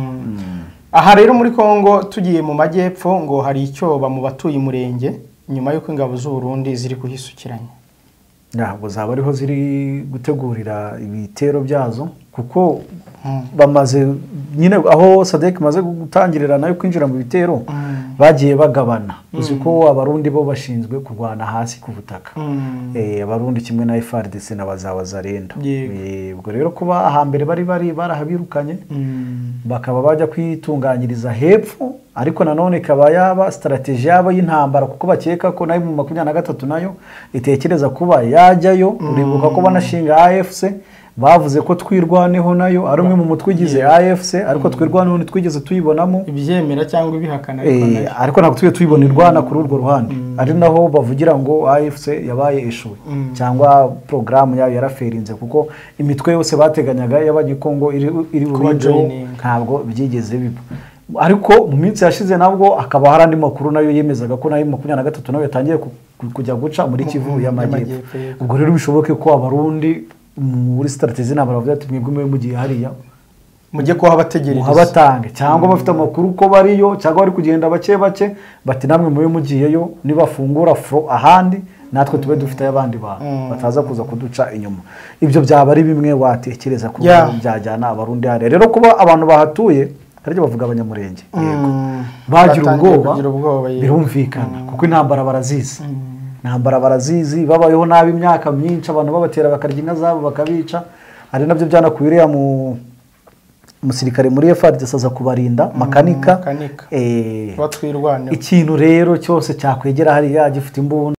Aha rero muri Kongo tugiye mu majyepfo ngo hari icyo mu batuye umurenge nyuma y'uko ingabo z'u Burundi ziri kuhisukiranya. Ntabwo zaba ariho ziri gutegurira ibitero byazo kuko bamaze nyine aho Sadek maze gutangirira nayo kwinjira mu bitero bagiye bagabana. Uzi ko abarundi bo bashinzwe kurwana hasi ku butaka. Abarundi kimwe na FARDC n'abazawazarenda. Ubwo rero kuba ahambere bari barahabirukanye bakaba bajya kwitunganyiriza hepfo ariko nanone kaba yaba strategy yaba y'intambara kuko bakeka ko nayo mu 23 nayo itekereza kuba yajyayo. Uribuka ko banashinga AFC bavuze ko twirwaneho nayo ari umwe mu mutwe ugize AFC ariko twirwaneho ntitwigeze tuyibonamo ibyemera cyangwa ibihakana ariko ntabwo tujye tuyibona irwana kuri urwo ruhande ari naho bavugira ngo AFC yabaye eshuwe cyangwa programu yayo yaraferinze kuko imitwe yose bateganyaga y'abagikongo iri buryo ntabwo byigeze biba. Ariko mu minsi yashize nabwo akaba hari andi makuru nayo yemezaga ko nayo 23 nayo yatangiye kujya guca muri Kivu y'Amajyepfo. Ubwo rero bishoboke ko abarundi muri strategy nabara bavuga ati mwebwe mugiye hariya mujye ko habategereza habatange cyangwa bafite amakuru ko bariyo cyangwa bari kugenda bake bati namwe mube mugiyeyo nibafungura fro ahandi natwe tube dufite abandi bantu bataza kuza kuduca inyuma. Ibyo byaba ari bimwe watekereza ko byajyana abarundi hariya. Rero kuba abantu bahatuye haryo bavuga abanyamurenge bagira ubwoba birumvikana kuko intambara barazizi. Intambara barazizi babayeho nabi imyaka myinshi abantu babatera bakarya inka zabo bakabica. Ari nabyo byanakwiriye mu musirikare muri FARDC aza kubarinda makanika batwirwane. Ikintu rero cyose cyakwegera hari yagifite imbunda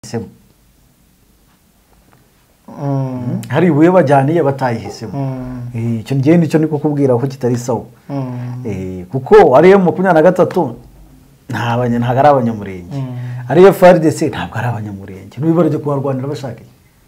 hari ibuye bajyaniye batayihisemo. Icyo ngiye nicyo niko kubwira ko kitari sawa kuko ariyo 23 ntabwo ari abanyamurenge ariyo FARDC ntabwo ari abanyamurenge n'ibibara ryo kubarwanira bashaka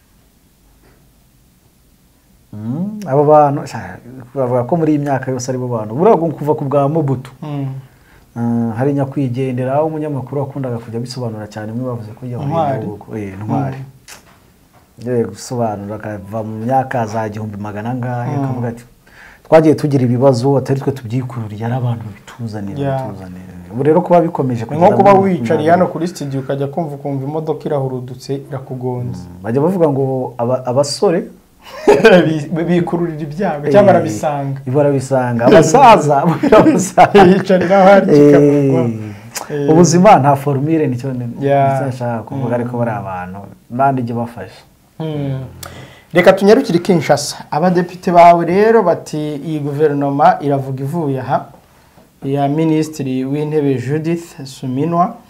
abo bantu bavuga ko muri imyaka yose ari bo bantu burago kuva ku bwa Mobutu hari nyakwigendera umunyamakuru wakundaga kujya bisobanura cyane mwe bavuze ko intwari gusobanura akava mu myaka za 100 akavuga ati twagiye tugira ibibazo atari twe tubyikururiye ari abantu bituzanira. Ubu rero kuba bikomeje nko kuba wicariye hano kuri studio ukajya kumva imodoka irahurudutse irakugonze. Bajya bavuga ngo abasore bikururira ibyago cyangwa barabisanga abasaza yicarira hari ubuzima nta formule nicyo nshaka kuvuga ariko bari abantu bandi ijye bafasha. Reka tunyarukire Kinshasa. Abadepite bawe rero bati iyi guverinoma iravuga ivuye aha ya Minisitiri w'Intebe Judith Suminwa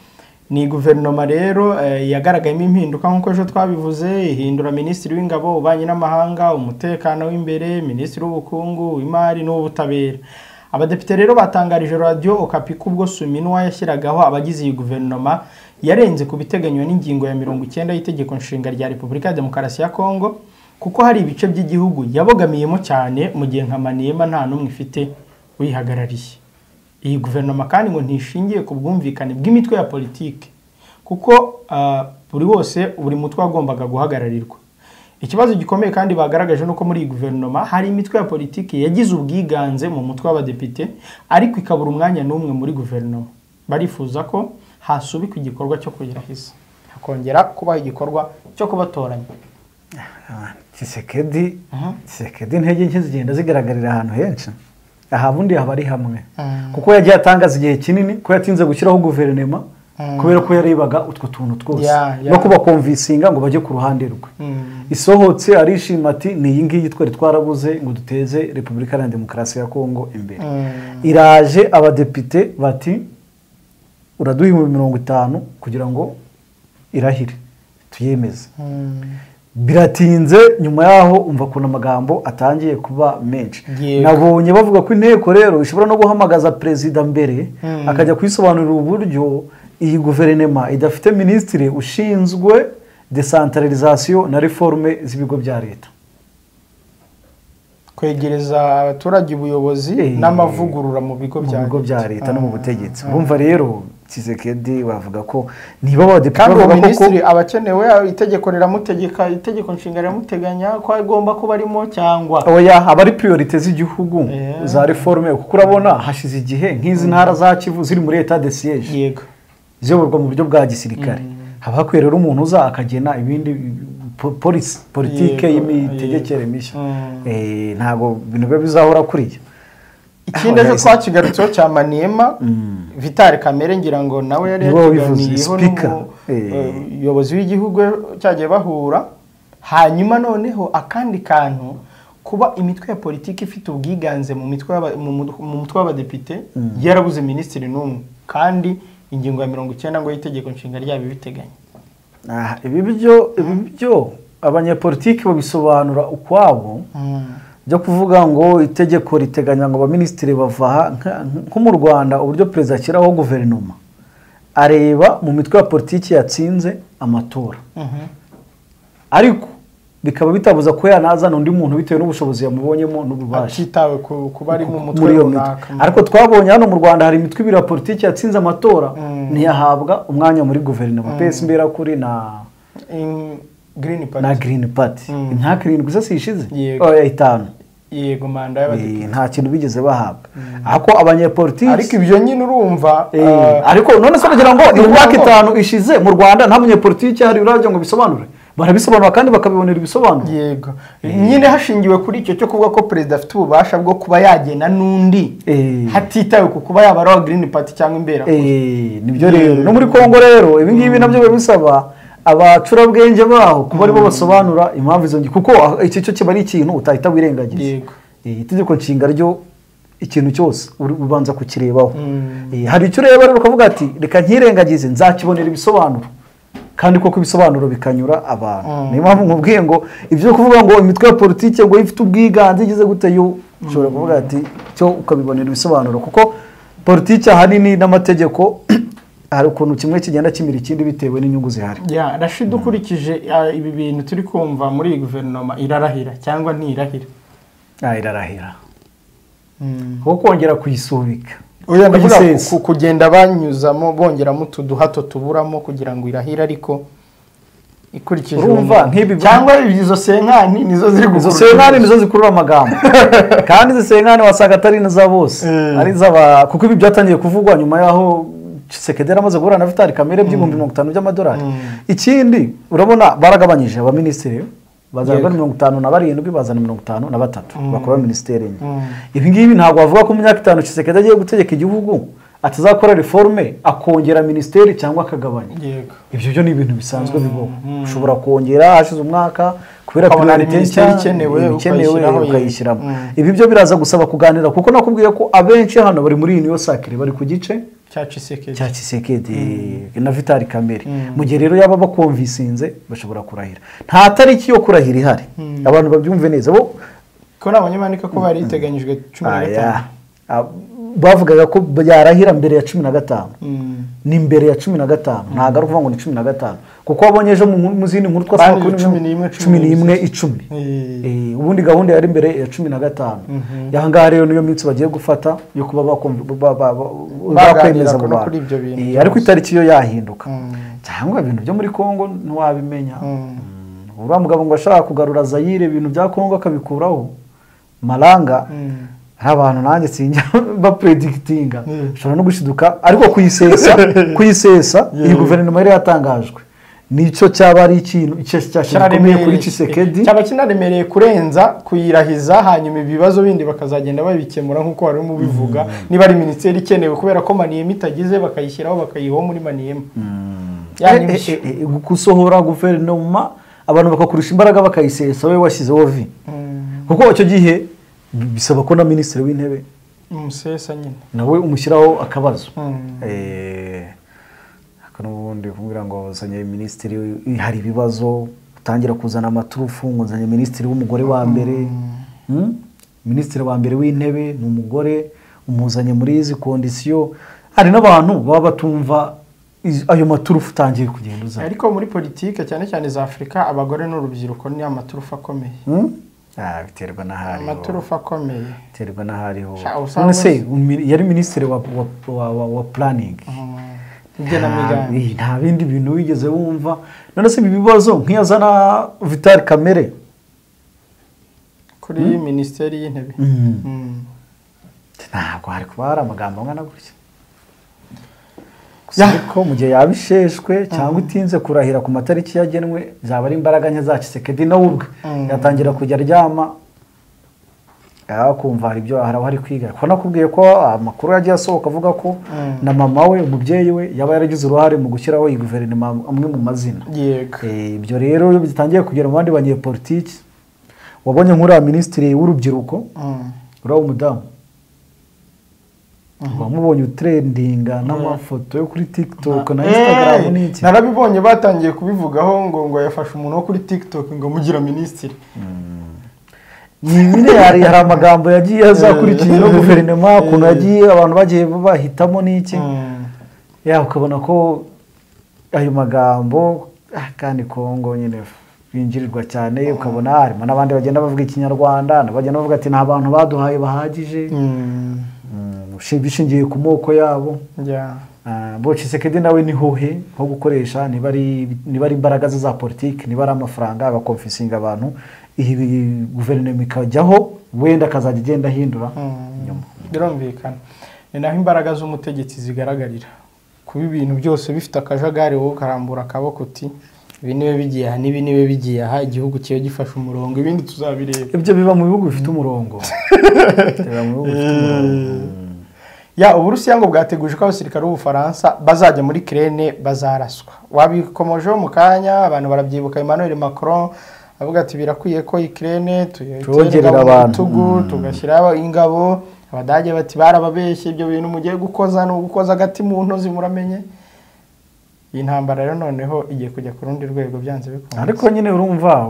ni guverinoma rero yagaragayemo impinduka nk'uko ejo twabivuze, ihindura minisitiri w'ingabo, ububanyi n'amahanga, umutekano w'imbere, minisitiri w'ubukungu, w'imari n'ubutabera. Abadepite rero batangarije Radio Okapi ko ubwo Suminwa yashyiragaho abagize iyi guverinoma yarenze ku biteganywa n'ingingo ya 90 y'itegeko nshinga rya Repubulika ya Demokarasi ya Kongo, kuko hari ibice by'igihugu yabogamiyemo cyane mu gihe nka Maniema nta numwe ifite wihagarariye. Iyi guverinoma kandi ngo ntishingiye ku bwumvikane bw'imitwe ya politike, kuko buri mutwe wagombaga guhagararirwa. Ikibazo gikomeye kandi bagaragaje nuko muri iyi guverinoma hari imitwe ya politike yagize ubwiganze mu mutwe w'abadepite, ariko ikabura umwanya n'umwe muri guverinoma. Barifuza ko hasubikwa igikorwa cyo kuyirahiza, hakongera kubaho igikorwa cyo kubatoranya. Tshisekedi intege nke zigenda zigaragarira ahantu henshi. Aha bundi haba ari hamwe, kuko yagiye atangaza igihe kinini ko yatinze gushyiraho guverinoma kubera ko yarebaga utwo tuntu twose no kuba konvisinga ngo bajye ku ruhande rwe. Isohotse arishima ati ni iyi ngiyi twari twarabuze ngo duteze Repubulika ya Demokarasi ya Kongo imbere. Iraje abadepite bati uraduha 50 kugira ngo irahire tuyemeze. Biratinze, nyuma yaho umva kuna amagambo atangiye kuba menshi. Nabonye bavuga ko inteko rero ishobora no guhamagaza perezida mbere akajya kwisobanurira uburyo iyi guverinoma idafite ministre ushinzwe decentralisation na reforme z'ibigo bya leta, kwegereza abaturage ubuyobozi n'amavugurura mu bigo bya leta no mu butegetsi. Urumva rero Tshisekedi bavuga ko niba abadepite bavuga ko ministre abakenewe itegeko riramutegeka, itegeko nshinga riramuteganya ko agomba kuba arimo, cyangwa oya abari priorite z'igihugu za reforme, kuko urabona hashize igihe nk'izi ntara za Kivu ziri muri etat de siège, yego ziyoborwa mu buryo bwa gisirikare. Haba hakwiriye rero umuntu uza akagena ibindi politike y'imitegekere mishya. Ntago ibintu biba bizahora kuriya. Ikindi ejo twakigarutseho cya Maniema, Vital Kamerhe ngira ngo nawe yari yakiganiyeho n'umuyobozi w'igihugu cyagiye bahura. Hanyuma noneho akandi kantu, kuba imitwe ya politiki ifite ubwiganze mu mutwe w'abadepite yarabuze minisitiri n'umwe, kandi ingingo ya 90 ngo y'itegeko nshinga ryabo biteganya. Ibi byo abanyapolitiki babisobanura ukwabo, byo kuvuga ngo itegeko riteganya ngo abaminisitiri bava nko mu Rwanda uburyo perezida ashyiraho guverinoma areba mu mitwe ya politiki yatsinze amatora, ariko bikaba bitabuza ko yanazana undi muntu bitewe n'ubushobozi yamubonyemo n'ububasha atitawe kuba ari mu mutwe runaka. Ariko twabonye hano mu Rwanda hari imitwe ibiri ya politiki yatsinze amatora ntiyahabwa umwanya muri guverinoma. PS mbera kuri na Green Party nta kirindwi gusa sishize itanu, yego manda y'abadepite nta kintu bigeze bahabwa. Ako abanyepolitiki, ariko ibyo nyine urumva, ariko none se kugira ngo imyaka 5 ishize mu Rwanda nta munyepolitiki hari urajya ngo bisobanure, barabisobanura kandi bakabibonera ibisobanuro. Yego nyine hashingiwe kuri icyo cyo kuvuga ko perezida afite ububasha bwo kuba yagena n'undi hatitawe ku kuba yaba ari Green Party cyangwa imbera. Nibyo rero no muri Kongo rero ibi ngibi nabyo bisaba abacurabwenge baho kuba aribo basobanura impamvu izo, kuko iki cyo kiba ari ikintu utahita wirengagiza. Yego itegeko nshinga ryo ikintu cyose ubanza kukirebaho. Hari icyo reba rero ukavuga ati reka nkirengagize nzakibonera ibisobanuro, kandi koko ibisobanuro bikanyura abantu. Niyo mpamvu nkubwiye ngo ibyo kuvuga ngo imitwe ya politiki ngo ifite ubwiganze igize gute, yo ushobora kuvuga ati cyo ukabibonera ibisobanuro, kuko politiki ahanini n'amategeko hari ukuntu kimwe kigenda kimira ikindi bitewe n'inyungu zihari. Rashid, ukurikije ibi bintu turi kumva muri iyi guverinoma, irarahira cyangwa ntirahira? Irarahira kuko kongera kuyisubika, oya ndavuga kugenda banyuzamo bongeramo utuduhato tuburamo kugira ngo irahira, ariko ikurikije urumva nk'ibi cyangwa izo senkani nizo zikurura amagambo kandi izo senkani wasaga atari neza bose, ari zaba, kuko ibi byatangiye kuvugwa nyuma yaho Tshisekedi amaze guhura na Vital Kamerhe by'ibihumbi 50 by'amadolari. Ikindi urabona baragabanyije abaminisitiri, bazana 57 bazana 53 bakora ministeri enye. Ibi ngibi ntabwo bavuga ko mu myaka 5 Tshisekedi agiye gutegeka igihugu atazakora reforme akongera ministeri cyangwa akagabanya. Ibyo byo ni ibintu bisanzwe bibaho. Ushobora kongera hashize umwaka kubera ko ministeri ikenewe ukayishyiramo. Ibi byo biraza gusaba kuganira, kuko nakubwiye ko abenshi hano bari muri Union Sacré bari ku gice cya Tshisekedi na Vital Kamerhe mu gihe rero yaba bakonvisinze bashobora kurahira nta tariki yo kurahira ihari abantu babyumve neza bo ko nabanyamanika ko bari iteganyijwe 15 bavugaga ko yarahira mbere ya 15 ni mbere ya 15 ntago ari kuvuga ngo ni 15 kuko wabonye ejo mu zindi nkuru twasaba kuri 11 ubundi gahunda yari mbere ya 15 yahanga rero niyo minsi bagiye gufata yo kuba bakwemeza mu bantu ariko itariki yo yahinduka cyangwa ibintu byo muri Kongo ntiwabimenya uriya mugabo ngo ashaka kugarura Zaire ibintu bya Kongo akabikuraho Malanga hari abantu nanjye sinjya bapredikitinga ushobora no gushiduka ariko kuyisesa iyi guverinoma yari yatangajwe nicyo cyaba ari ikintu cyashikomeye kuri Tshisekedi cyaba kinaremereye kurenza kuyirahiza hanyuma ibibazo bindi bakazagenda babikemura nkuko wari mu bivuga niba ari ministeri ikenewe kubera ko Maniema itagize bakayishyiraho bakayiho muri Maniema gusohora guverinoma abantu bakakurusha imbaraga bakayisesa we washyizeho vi kuko icyo gihe bisaba ko na minisitiri w'intebe umusesa nyine nawe umushyiraho akabazo n'ubundi kumbwira ngo uzanye minisitiri hari ibibazo utangira kuzana amaturufu ngo uzanye minisitiri w'umugore wa mbere minisitiri wa mbere w'intebe ni umugore umuzanye muri izi kondisiyo hari n'abantu baba batumva ayo maturufu utangiye kugenda uzana ariko muri politike cyane cyane za Afurika abagore n'urubyiruko ni amaturufu akomeye biterwa n'ahariho amaturufu akomeye biterwa n'ahariho none se yari minisitiri wa planning nta bindi bintu wigeze wumva none se ibi bibazo nk'iyazana Vital Kamerhe kuri minisiteri y'intebe ntabwo hari kuba hari amagambo angana gutya ariko mu gihe yabisheshwe cyangwa itinze kurahira ku matariki yagenwe zaba ari imbaraga nke za Tshisekedi nawe ubwe yatangira kujya aryama kumva hari ibyo hari kwiga ko nakubwiye ko amakuru yagiye asohoka avuga ko na mama we umubyeyi we yaba yaragize uruhare mu gushyiraho iyi guverinoma amwe mu mazina ibyo rero iyo bitangiye kugera mu bandi banyepolitiki wabonye nk'uriya minisitiri w'urubyiruko uriya w'umudamu wamubonye utrendinga n'amafoto yo kuri TikTok na Instagram n'iki narabibonye batangiye kubivugaho ngo yafashe umuntu wo kuri TikTok ngo mugira minisitiri nyine hari amagambo yagiye azakurikiye no guverinoma ukuntu yagiye abantu bagiye bahitamo n'iki ukabona ko ayo magambo kandi Kongo nyine binjirirwa cyane ukabona harimo n'abandi bagenda bavuga ikinyarwanda bagenda bavuga ati nta bantu baduhaye bahagije bishingiye ku moko yabo Tshisekedi nawe ni hohe ho gukoresha niba ari imbaraga za politiki niba ari amafaranga agakonfisinga abantu iyi guverinoma ikajyaho wenda akazajya igenda ahindura nyuma birumvikana ni naho imbaraga z'umutegetsi zigaragarira kuba ibintu byose bifite akajagari wowe ukarambura akaboko uti ibi niwe bigiye aha n'ibi niwe bigiye aha igihugu kiyo gifashe umurongo ibindi tuzabireba ibyo biba mu bihugu bifite umurongo Uburusiya ngo bwateguje ko abasirikare b'Ubufaransa bazajya muri Ukraine bazaraswa wabikomojeho mu kanya abantu barabyibuka Emmanuel Macron avuga ati birakwiye ko Ukraine tuyongerera abantu tugashyiraho ingabo abadage bati barababeshye ibyo bintu mugiye gukoza no gukoza agati mu ntozi muramenye iyi ntambara rero noneho igiye kujya ku rundi rwego byanze bikunze ariko nyine urumva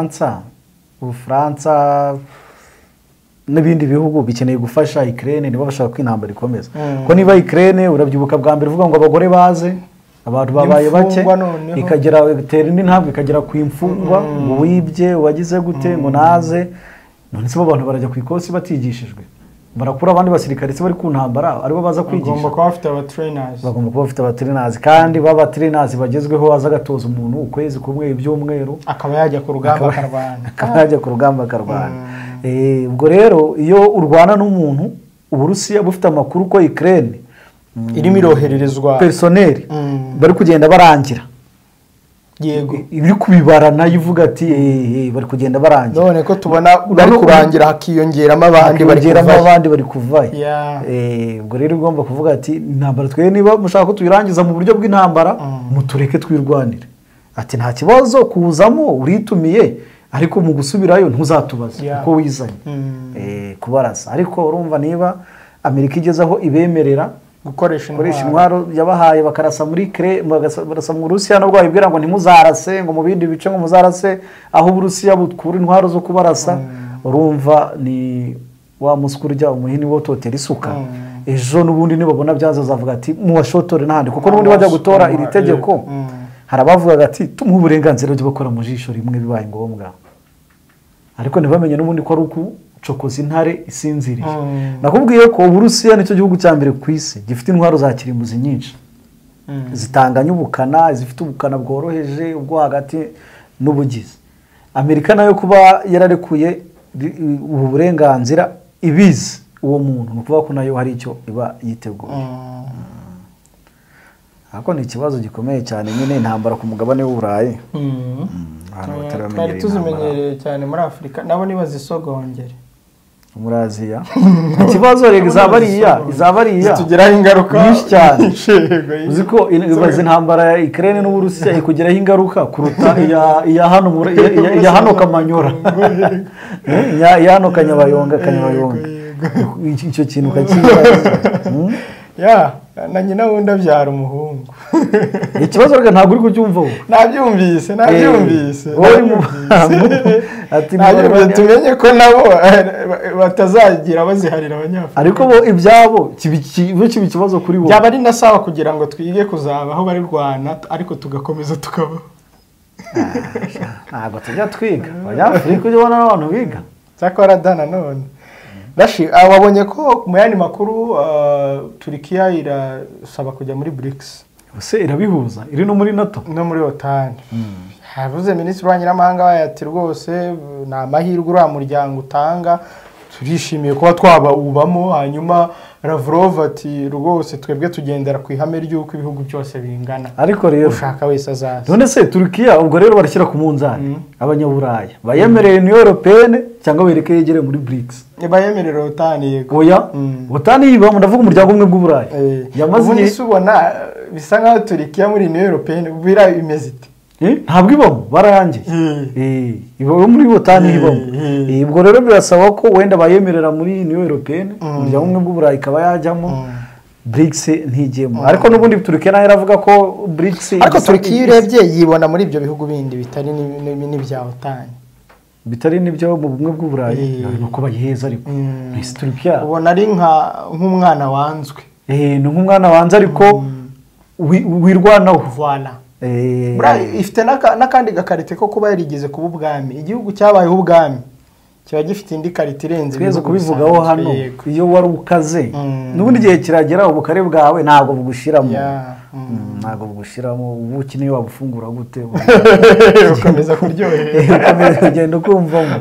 Ubufaransa n'ibindi bihugu bikeneye gufasha Ukraine nibo bashaka ko intambara ikomeza ko niba Ukraine urabyibuka bwa mbere uvuga ngo abagore baze abantu babaye bake ikagera itera indi ntabwo ikagera ku imfungwa ngo wibye wagize gute ngo naze none se abantu barajya ku ikosi batigishijwe barakura abandi basirikare se bari ku ntambara aribo baza kwigisha bagomba kuba bafite abatrainers kandi baba trainers bagezweho baza gatoza umuntu ukwezi kumwe ibyumweru akaba yajya ku rugamba akarwana ubwo rero iyo urwana n'umuntu Uburusiya bufite amakuru ko Ukraine irimo irohererezwa personnel bari kugenda barangira yego ibiri kubibara nayo uvuga ati bari kugenda barangira none ko tubona bari kurangira hakiyongeramo abandi bari kuvayo ubwo rero ugomba kuvuga ati intambara twe niba mushaka ko tuyirangiza mu buryo bw'intambara mutureke twirwanire ati nta kibazo kuzamo uritumiye ariko mu gusubirayo ntuzatubaze uko wizanye kubarasa ariko urumva niba Amerika igezaho ibemerera gukoresha intwaro yabahaye bakarasa muri barasa mu Burusiya nabwo babibwira ngo ntimuzarase ngo mu bindi bice ngo muzarase aho Uburusiya bukura intwaro zo kubarasa urumva ni wa musukuru ujya umuhini wo totera isuka ejo n'ubundi nibabona byazazavuga ati muwashotore n'ahandi kuko n'ubundi bajya gutora iri tegeko hari abavugaga ati tumuhe uburenganzira bwo gukora mu jisho rimwe bibaye ngombwa ariko ntibamenye n'ubundi ko ari ukucokoza intare isinziriye nakubwiye ko Uburusiya nicyo gihugu cya mbere ku isi gifite intwaro za kirimbuzi nyinshi zitanganya ubukana zifite ubukana bworoheje ubwo hagati n'ubugizi Amerika nayo kuba yararekuye ubu burenganzira ibizi uwo muntu ni ukuvuga ko nayo hari icyo iba yiteguye ariko ni ikibazo gikomeye cyane nyine intambara ku mugabane w'Uburayi twari tuzimenyereye cyane muri Afurika nabo nibazisogongere muri Aziya ikibazo rege izaba ariya tugiraho ingaruka nyinshi cyane uzi ko ibaze intambara ya Ukraine n'Uburusiya ikugiraho ingaruka kuruta iya hano Kamanyora iya hano Kanyabayonga icyo kintu kakibaza na nyina wundi abyara umuhungu ikibazo rega ntabwo uri kucyumva ubu nabyumvise ati tumenye ko nabo batazagira baziharira Abanyafurika ariko bo ibyabo kiba ikibazo kuri bo byaba ari na sawa kugira ngo twige kuzabaho bari Rwanda ariko tugakomeza tukabaho ntabwo tujya twiga Abanyafurika ujya ubona n'abantu biga cyakora dana none wabonye ko mu yandi makuru Turkiya irasaba kujya muri BRICS ese irabihuza iri no muri NATO no muri OTAN havuze minisitiri w'abanyamahanga ati rwose ni amahirwe uriya muryango utanga turishimiye kuba twabawubamo hanyuma Lavrov ati rwose twebwe tugendera ku ihame ry'uko ibihugu byose bingana ariko rero ushaka wese azaza none se Turkiya ubwo rero barashyira ku munzani abanyaburaya bayemereye Union Européenne cyangwa bereke yegere muri BRICS bayemerera OTAN yego oya OTAN yibamo ndavuga umuryango umwe bw'Uburayi yamaze ubona bisa nkaho Turkiya muri Union Européenne bira imeze ite ntabwo ibamo barayangiye ibo muri OTAN ibamo ubwo rero birasaba ko wenda bayemerera muri Union Européenne umuryango umwe bw'Uburayi ikaba yajyamo BRICS ntijyemo ariko n'ubundi Turkiya nayo iravuga ko BRICS ariko Turkiya urebye yibona muri ibyo bihugu bindi bitari n'ibya OTAN bitari n'ibyo mu bumwe bw'Uburayi nuko bayiheza ariko Turkiya ubona ari nk'umwana wanzwe ni nk'umwana wanze ariko wirwanaho voilà ifite n'akandi gakarite ko kuba yarigeze kuba ubwami igihugu cyabayeho ubwami kiba gifite indi karite irenze twese kubivugaho hano iyo wari ukaze n'ubundi gihe kiragera ubukare bwawe ntabwo bugushiramo ubu ukiniye wabufungura gute ukomeza kuryohera ukomeza kugenda ukumvamo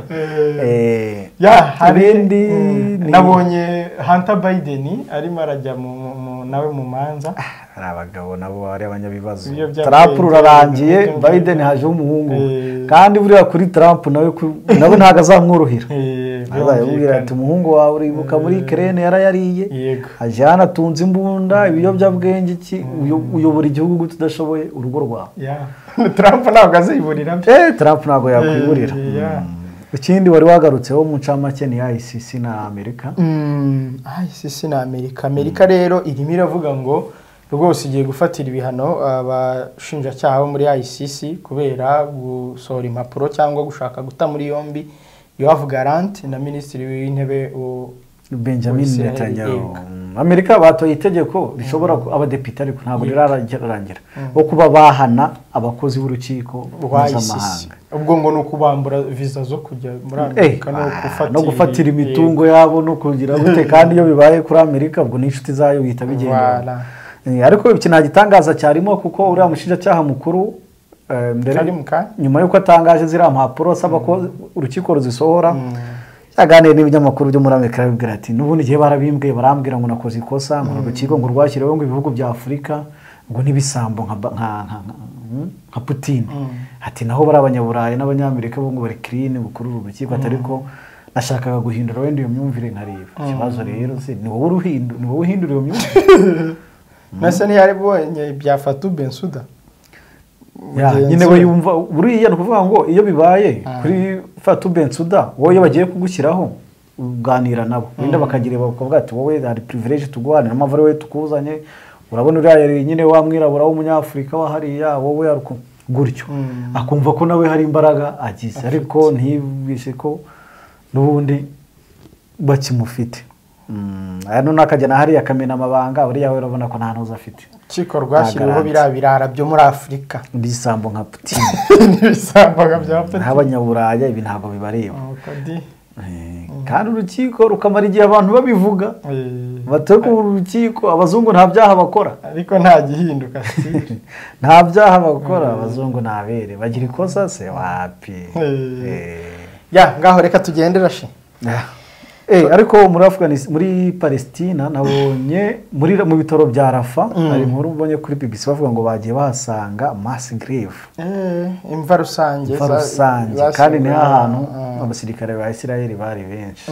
ibindi nabonye Hunter Biden arimo arajya nawe mu manza hari abagabo nabo bari abanyabibazo Trump rurarangiye Biden haje umuhungu kandi buriya kuri Trump nawe ntabwo azamworohera azabwira ati umuhungu wawe uribuka muri Ukraine yarayariye ajana atunze imbunda ibiyobyabwenge iki uyobora igihugu gute udashoboye urugo rwawe Trump ntabwo aziburira Trump ntabwo yakwiburira ikindi wari wagarutseho mu ncamake ni ICC na Amerika ICC na Amerika rero irimo iravuga ngo rwose igiye gufatira ibihano abashinjacyaha bo muri ICC kubera gusohora impapuro cyangwa gushaka guta muri yombi Yoav Gallant na minisitiri w'intebe Benjamin Netanyahu Amerika batoye itegeko rishobora abadepite ariko ntabwo rirarangira bo kuba bahana abakozi b'urukiko mpuzamahanga ubwo ngo nukubambura visa zo kujya muri Amerika no gufatira imitungo yabo no kugira gute kandi iyo bibaye kuri Amerika ubwo n'inshuti zayo bihita bigenda ariko ikintu gitangaza cyarimo kuko uriya mushinjacyaha mukuru nyuma y'uko atangaje ziriya mpapuro asaba ko urukiko ruzisohora yaganiriye n'ibinyamakuru byo muri Amerika bibwira ati n'ubundi igihe barabimbwiye barambwira ngo nakoze ikosa ngo urukiko ngo rwashyireho ngo ibihugu bya Afurika ngo n'ibisambo nka Putin ati naho bari abanyaburayi n'abanyamerika bo ngo bari clean bukuru urukiko atariko nashakaga guhindura wenda iyo myumvire nkareba ikibazo rero se ni wowe uhindura iyo myumvire nase ntiyari bonye bya Fatou Bensouda nyine we yumva buriya no kuvuga ngo iyo bibaye kuri Fatou Bensouda wowe bagiye kugushyiraho uganira nabo wenda bakagireba bakavuga ati wowe hari privilege tuguhana n'amava ari we tukuzanye urabona uriya nyine wa mwirabura w'umunyafurika wa hariya wowe aruko gutyo akumva ko nawe hari imbaraga agize ariko ntibishe ko n'ubundi bakimufite none akajyana hariya akamena amabanga buriya we urabona ko nta ntuza afite urukiko rwashyiriweho biriya birara byo muri afurika n'ibisambo nka Putin n'ibisambo bya Putin nk'abanyaburaya ibi ntabwo bibareba kandi urukiko rukamara igihe abantu babivuga bateka urukiko abazungu nta byaha bakora ariko nta gihinduka nta byaha bakora abazungu ntabere bagira ikosa se wapi ya ngaho reka tugendera shi ariko muri Palestina nabonye mu bitaro bya Rafa hari inkuru mbonye kuri BBC bavuga ngo bagiye bahasanga mass grave imva rusange kandi ni ahantu abasirikare ba Israel bari benshi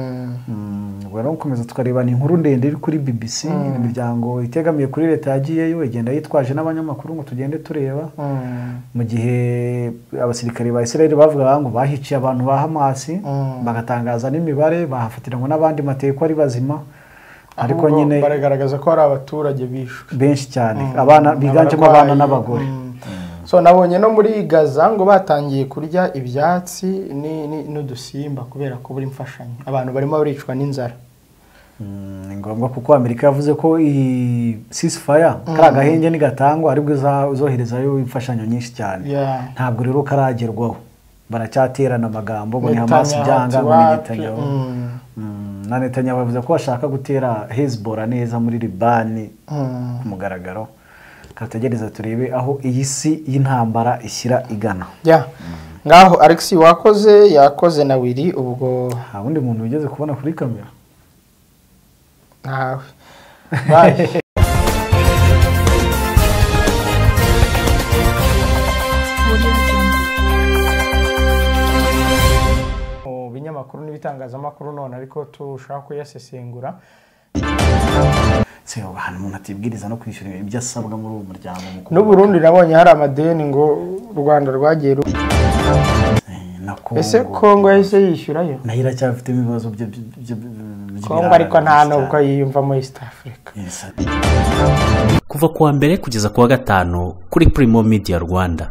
rero gukomeza tukareba ni inkuru ndende iri kuri BBC imiryango itegamiye kuri leta yagiyeyo igenda yitwaje n'abanyamakuru ngo tugende tureba mu gihe abasirikare ba Israel bavuga ngo bahiciye abantu ba Hamas bagatangaza n'imibare bahafatiranywe n'abandi mateko ari bazima ariko nyine baragaragaza ko hari abaturage bishwe benshi cyane abana biganjemo abana n'abagore so nabonye no muri Gaza ngo batangiye kurya ibyatsi n'udusimba kubera ko buri mfashanyo abantu barimo baricwa n'inzara ni ngombwa kuko Amerika yavuze ko iyi ceasefire kari agahenge nigatangwa aribwo izoherezayo imfashanyo nyinshi cyane ntabwo rero karagerwaho baracyaterana amagambo ngo ni Hamas byanga ngo ni Netanyahu na Netanyahu bavuze ko bashaka gutera Hezbollah neza muri Libani ku mugaragaro kategereza turebe aho iyi si y'intambara ishyira igana ngaho Alex yakoze na Willy ubwo nta wundi muntu ugeze kubona kuri kamera ntawe bye binyamakuru n'ibitangazamakuru none ariko tushaka kuyasesengura se abantu umuntu atibwiriza no kwishyura ibyo asabwa muri uwo muryango n'u Burundi nabonye hari amadeni ngo u Rwanda rwagiye ese Kongo yahise yishyurayo nayo iracyafite ibibazo byo Kongo ariko nta nubwo yiyumva muri East Africa kuva kuwa mbere kugeza kuwa gatanu kuri Primo Media Rwanda.